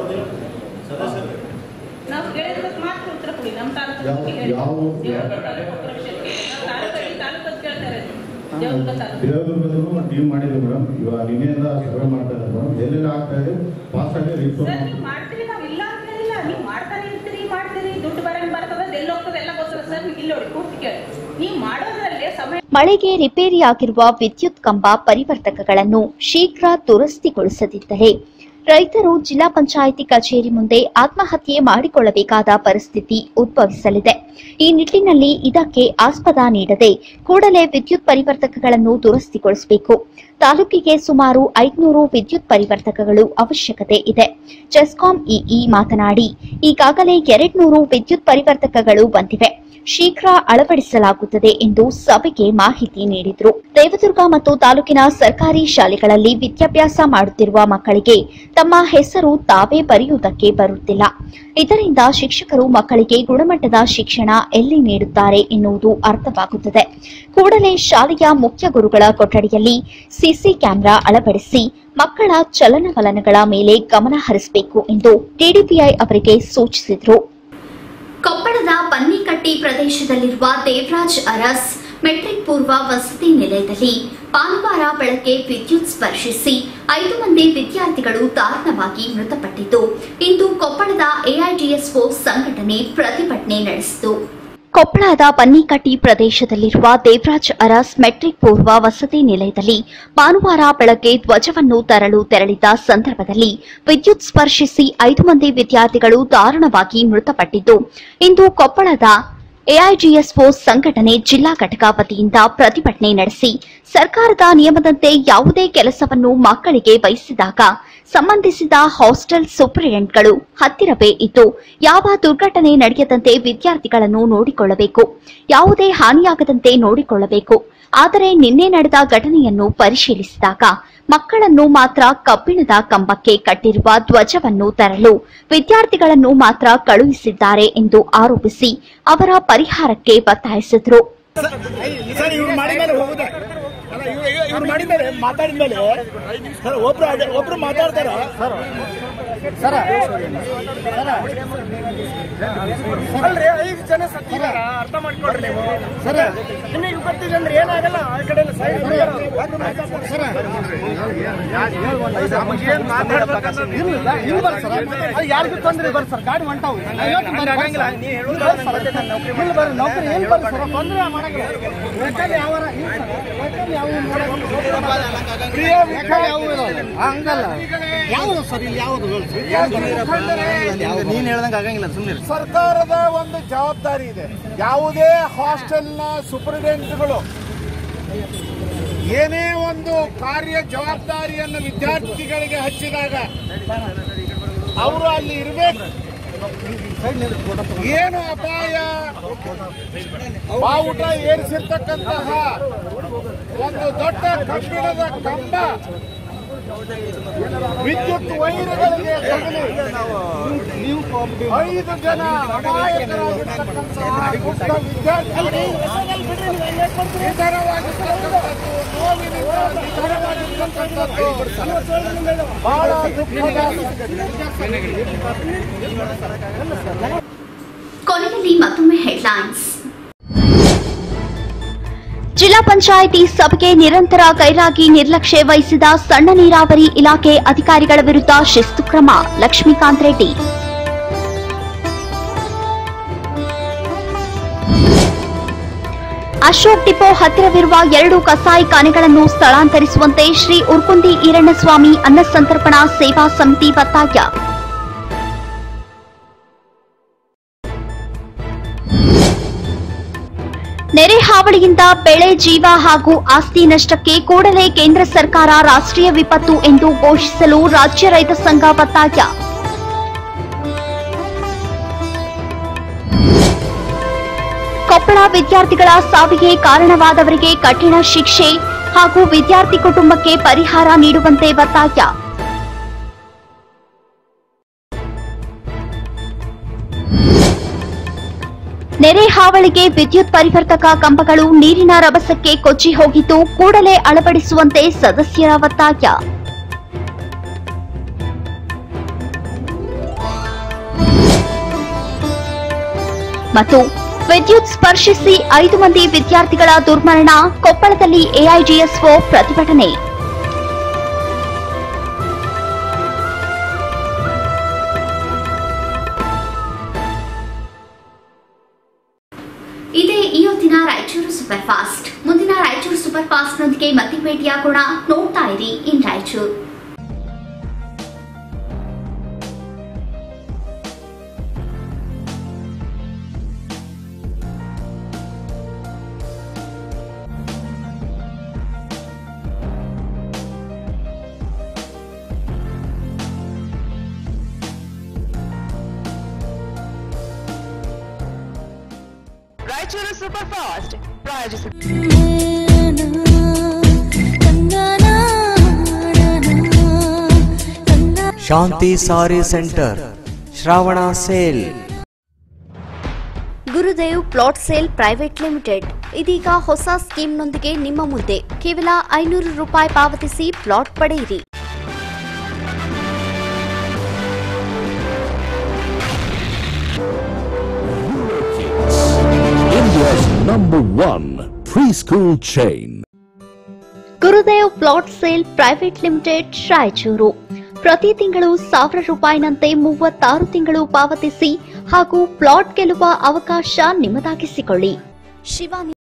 ನಾವು ಕೇಳಿದ್ರಕ್ಕೆ ಮಾತ್ರ ಉತ್ತರ ಕೊಡಿ. ನಮ್ಮ ತಾಲೂಕು ದೇವದುರ್ಗದಲ್ಲೂ ಟೀಮ್ ಮಾಡಿದ್ವಿ ಮೇಡಮ್. ಇವಾಗ ನಿನ್ನೆಯಿಂದ ಸರ್ವೆ ಮಾಡ್ತಾ ಇದ್ದಾರೆ ಮೇಡಮ್. ಎಲ್ಲೆಲ್ಲ ಆಗ್ತಾ ಇದೆ ಫಾಸ್ಟ್ ಆಗಿ ಮಾಡ್ತೀವಿ. ನಾವು ಇಲ್ಲ ಅಂತ ಹೇಳಿಲ್ಲ. ನೀವು ಮಾಡ್ತಾನೆ ಇರ್ತೀರಿ, ಮಾಡ್ತೀರಿ. ದುಡ್ಡು ಬರ್ತದೆ, ಎಲ್ಲಿ ಹೋಗ್ತದೆ ಎಲ್ಲ ಗೊತ್ತದ ಸರ್. ನೀವು ಇಲ್ಲಿ ನೋಡಿ ಪೂರ್ತಿ ಕೇಳಿ. ನೀವು ಮಾಡೋದ್ರಲ್ಲೇ ಸಮಯ. ಮಳೆಗೆ ರಿಪೇರಿಯಾಗಿರುವ ವಿದ್ಯುತ್ ಕಂಬ ಪರಿವರ್ತಕಗಳನ್ನು ಶೀಘ್ರ ದುರಸ್ತಿಗೊಳಿಸದಿದ್ದರೆ ರೈತರು ಜಿಲ್ಲಾ ಪಂಚಾಯಿತಿ ಕಚೇರಿ ಮುಂದೆ ಆತ್ಮಹತ್ಯೆ ಮಾಡಿಕೊಳ್ಳಬೇಕಾದ ಪರಿಸ್ಥಿತಿ ಉದ್ಭವಿಸಲಿದೆ. ಈ ನಿಟ್ಟಿನಲ್ಲಿ ಇದಕ್ಕೆ ಆಸ್ಪದ ನೀಡದೆ ಕೂಡಲೇ ವಿದ್ಯುತ್ ಪರಿವರ್ತಕಗಳನ್ನು ದುರಸ್ತಿಗೊಳಿಸಬೇಕು. ತಾಲೂಕಿಗೆ ಸುಮಾರು 500 ವಿದ್ಯುತ್ ಪರಿವರ್ತಕಗಳು ಅವಶ್ಯಕತೆ ಇದೆ. ಜೆಸ್ಕಾಂ ಇಇ ಮಾತನಾಡಿ, ಈಗಾಗಲೇ 200 ವಿದ್ಯುತ್ ಪರಿವರ್ತಕಗಳು ಬಂದಿವೆ. ಶೀಘ್ರ ಅಳವಡಿಸಲಾಗುತ್ತದೆ ಎಂದು ಸಭೆಗೆ ಮಾಹಿತಿ ನೀಡಿದರು. ದೇವದುರ್ಗ ಮತ್ತು ತಾಲೂಕಿನ ಸರ್ಕಾರಿ ಶಾಲೆಗಳಲ್ಲಿ ವಿದ್ಯಾಭ್ಯಾಸ ಮಾಡುತ್ತಿರುವ ಮಕ್ಕಳಿಗೆ ತಮ್ಮ ಹೆಸರು ತಾವೇ ಬರೆಯುವುದಕ್ಕೆ ಬರುತ್ತಿಲ್ಲ. ಇದರಿಂದ ಶಿಕ್ಷಕರು ಮಕ್ಕಳಿಗೆ ಗುಣಮಟ್ಟದ ಶಿಕ್ಷಣ ಎಲ್ಲಿ ನೀಡುತ್ತಾರೆ ಎನ್ನುವುದು ಅರ್ಥವಾಗುತ್ತದೆ. ಕೂಡಲೇ ಶಾಲೆಯ ಮುಖ್ಯ ಗುರುಗಳ ಕೊಠಡಿಯಲ್ಲಿ ಸಿಸಿ ಕ್ಯಾಮೆರಾ ಅಳವಡಿಸಿ ಮಕ್ಕಳ ಚಲನವಲನಗಳ ಮೇಲೆ ಗಮನ ಹರಿಸಬೇಕು ಎಂದು ಡಿಡಿಪಿಐ ಅವರಿಗೆ ಸೂಚಿಸಿದರು. ಕೊಪ್ಪಳದ ಪನ್ನಿಕಟ್ಟಿ ಪ್ರದೇಶದಲ್ಲಿರುವ ದೇವರಾಜ್ ಅರಸ್ ಮೆಟ್ರಿಕ್ ಪೂರ್ವ ವಸತಿ ನಿಲಯದಲ್ಲಿ ಭಾನುವಾರ ಬೆಳಗ್ಗೆ ವಿದ್ಯುತ್ ಸ್ಪರ್ಶಿಸಿ 5 ಮಂದಿ ವಿದ್ಯಾರ್ಥಿಗಳು ದಾರುಣವಾಗಿ ಮೃತಪಟ್ಟಿದ್ದು, ಇಂದು ಕೊಪ್ಪಳದ ಎಐಡಿಎಸ್ಒ ಸಂಘಟನೆ ಪ್ರತಿಭಟನೆ ನಡೆಸಿತು. ಕೊಪ್ಪಳದ ಪನ್ನಿಕಟ್ಟಿ ಪ್ರದೇಶದಲ್ಲಿರುವ ದೇವರಾಜ್ ಅರಸ್ ಮೆಟ್ರಿಕ್ ಪೂರ್ವ ವಸತಿ ನಿಲಯದಲ್ಲಿ ಭಾನುವಾರ ಬೆಳಗ್ಗೆ ಧ್ವಜವನ್ನು ತರಲು ತೆರಳಿದ್ದ ಸಂದರ್ಭದಲ್ಲಿ ವಿದ್ಯುತ್ ಸ್ಪರ್ಶಿಸಿ 5 ಮಂದಿ ವಿದ್ಯಾರ್ಥಿಗಳು ದಾರುಣವಾಗಿ ಮೃತಪಟ್ಟಿದ್ದು, ಇಂದು ಕೊಪ್ಪಳದ ಎಐಜಿಎಸ್ಒ ಸಂಘಟನೆ ಜಿಲ್ಲಾ ಘಟಕ ವತಿಯಿಂದ ಪ್ರತಿಭಟನೆ ನಡೆಸಿ ಸರ್ಕಾರದ ನಿಯಮದಂತೆ ಯಾವುದೇ ಕೆಲಸವನ್ನು ಮಕ್ಕಳಿಗೆ ವಹಿಸಿದಾಗ ಸಂಬಂಧಿಸಿದ ಹಾಸ್ಟೆಲ್ ಸೂಪರಿಂಟೆಂಡೆಂಟ್ಗಳು ಹತ್ತಿರವೇ ಇದ್ದು ಯಾವ ದುರ್ಘಟನೆ ನಡೆಯದಂತೆ ವಿದ್ಯಾರ್ಥಿಗಳನ್ನು ನೋಡಿಕೊಳ್ಳಬೇಕು, ಯಾವುದೇ ಹಾನಿಯಾಗದಂತೆ ನೋಡಿಕೊಳ್ಳಬೇಕು. ಆದರೆ ನಿನ್ನೆ ನಡೆದ ಘಟನೆಯನ್ನು ಪರಿಶೀಲಿಸಿದಾಗ ಮಕ್ಕಳನ್ನು ಮಾತ್ರ ಕಬ್ಬಿಣದ ಕಂಬಕ್ಕೆ ಕಟ್ಟಿರುವ ಧ್ವಜವನ್ನು ತರಲು ವಿದ್ಯಾರ್ಥಿಗಳನ್ನು ಮಾತ್ರ ಕಳುಹಿಸಿದ್ದಾರೆ ಎಂದು ಆರೋಪಿಸಿ ಅವರ ಪರಿಹಾರಕ್ಕೆ ಒತ್ತಾಯಿಸಿದರು. ಒಬ್ರು ಮಾತಾಡ್ತಾರ ಅಲ್ರಿ 5 ಜನ ಸತ್ತಿದಾರ, ಅರ್ಥ ಮಾಡ್ಕೊಡ್ರಿ ನೀವು ಸರ್. ಇನ್ನು 20 ಜನರು ಏನಾಗಲ್ಲ ಆ ಕಡೆ ಯಾರಿಗೂ ತೊಂದ್ರೆ ಬರ್ರಿ ಸರ್, ಗಾಡಿ ಹೊಂಟಾವು ನೌಕರಿ ಏನ್ ಬರ್ರಿ ಸರ್, ತೊಂದ್ರೆ ಮಾಡಂಗಿಲ್ಲ. ಹಂಗಲ್ಲ ಯಾವುದು ಸರ್, ಇಲ್ಲಿ ಯಾವುದು ನೀನ್ ಹೇಳ್ದಂಗೆ ಆಗಂಗಿಲ್ಲ. ಸುಮ್ಮನೆ ಸರ್ಕಾರದ ಒಂದು ಜವಾಬ್ದಾರಿ ಇದೆ. ಯಾವುದೇ ಹಾಸ್ಟೆಲ್ನ ಸೂಪರಿಂಟೆಂಡೆಂಟ್ಗಳು ಏನೇ ಒಂದು ಕಾರ್ಯ ಜವಾಬ್ದಾರಿಯನ್ನು ವಿದ್ಯಾರ್ಥಿಗಳಿಗೆ ಹಚ್ಚಿದಾಗ ಅವರು ಅಲ್ಲಿ ಇರಬೇಕು. ಏನು ಅಪಾಯ ಬಾವುಟ ಏರಿಸಿರ್ತಕ್ಕಂತಹ ಒಂದು ದೊಡ್ಡ ಕಬ್ಬಿಣದ ಕಂಬ ವಿದ್ಯುತ್ ವೈರ್ಗಳಿಗೆ ತಗುಲಿ 5 ಜನ ಅಪಾಯಕರಾಗಿರ್ತಕ್ಕಂತಹ ವಿದ್ಯಾರ್ಥಿಗಳು ನಿಧನವಾಗಿರ್ತಕ್ಕಂಥದ್ದು, ನೋವಿನಿಂದ ನಿಧನವಾಗಿರ್ತಕ್ಕಂಥದ್ದು ಬಹಳ ದುಃಖದ. ಕೊನೆಯಲ್ಲಿ ಮತ್ತೊಮ್ಮೆ ಹೆಡ್ಲೈನ್ಸ್. ಜಿಲ್ಲಾ ಪಂಚಾಯಿತಿ ಸಭೆಗೆ ನಿರಂತರ ಗೈರಾಗಿ ನಿರ್ಲಕ್ಷ್ಯ ವಹಿಸಿದ ಸಣ್ಣ ನೀರಾವರಿ ಇಲಾಖೆ ಅಧಿಕಾರಿಗಳ ವಿರುದ್ಧ ಶಿಸ್ತು ಕ್ರಮ, ಲಕ್ಷ್ಮೀಕಾಂತ್ ರೆಡ್ಡಿ. ಅಶೋಕ್ ಡಿಪೋ ಹತ್ತಿರವಿರುವ 2 ಕಸಾಯಿಖಾನೆಗಳನ್ನು ಸ್ಥಳಾಂತರಿಸುವಂತೆ ಶ್ರೀ ಉರ್ಕುಂದಿ ಈರಣ್ಣಸ್ವಾಮಿ ಅನ್ನ ಸಂತರ್ಪಣಾ ಸೇವಾ ಸಮಿತಿ ಒತ್ತಾಯ. ನೆರೆ ಹಾವಳಿಯಿಂದ ಬೆಳೆ, ಜೀವ ಹಾಗೂ ಆಸ್ತಿ ನಷ್ಟಕ್ಕೆ ಕೂಡಲೇ ಕೇಂದ್ರ ಸರ್ಕಾರ ರಾಷ್ಟ್ರೀಯ ವಿಪತ್ತು ಎಂದು ಘೋಷಿಸಲು ರಾಜ್ಯ ರೈತ ಸಂಘ ಒತ್ತಾಯ. ಕೊಪ್ಪಳ ವಿದ್ಯಾರ್ಥಿಗಳ ಸಾವಿಗೆ ಕಾರಣವಾದವರಿಗೆ ಕಠಿಣ ಶಿಕ್ಷೆ ಹಾಗೂ ವಿದ್ಯಾರ್ಥಿ ಕುಟುಂಬಕ್ಕೆ ಪರಿಹಾರ ನೀಡುವಂತೆ ಒತ್ತಾಯ. ನೆರೆ ಹಾವಳಿಗೆ ವಿದ್ಯುತ್ ಪರಿವರ್ತಕ ಕಂಬಗಳು ನೀರಿನ ರಭಸಕ್ಕೆ ಕೊಚ್ಚಿ ಹೋಗಿದ್ದು ಕೂಡಲೇ ಅಳವಡಿಸುವಂತೆ ಸದಸ್ಯರ ಒತ್ತಾಯ. ಮತ್ತು ವಿದ್ಯುತ್ ಸ್ಪರ್ಶಿಸಿ 5 ಮಂದಿ ವಿದ್ಯಾರ್ಥಿಗಳ ದುರ್ಮರಣ, ಕೊಪ್ಪಳದಲ್ಲಿ ಎಐಜಿಎಸ್ಒ ಪ್ರತಿಭಟನೆ. ಇದೇ ಇವತ್ತಿನ ರಾಯಚೂರು ಸೂಪರ್ ಫಾಸ್ಟ್. ಮುಂದಿನ ರಾಯಚೂರು ಸೂಪರ್ ಫಾಸ್ಟ್ನೊಂದಿಗೆ ಮತ್ತೆ ಭೇಟಿಯಾಗೋಣ. ನೋಡ್ತಾ ಇರಿ in Raichur. Raichur super fast Shanti sari centre Shravana sale. Gurudev plot sale private limited ಇದೀಗ ಹೊಸ ಸ್ಕೀಮ್ನೊಂದಿಗೆ ನಿಮ್ಮ ಮುಂದೆ. ಕೇವಲ 500 ರೂಪಾಯಿ ಪಾವತಿಸಿ ಪ್ಲಾಟ್ ಪಡೆಯಿರಿ. India's #1 preschool chain. Gurudev plot sale private limited Raichur. ಪ್ರತಿ ತಿಂಗಳು 1000 ರೂಪಾಯಿನಂತೆ 36 ತಿಂಗಳು ಪಾವತಿಸಿ ಹಾಗೂ ಪ್ಲಾಟ್ ಗೆಲ್ಲುವ ಅವಕಾಶ ನಿಮ್ಮದಾಗಿಸಿಕೊಳ್ಳಿ. ಶಿವಾನಿ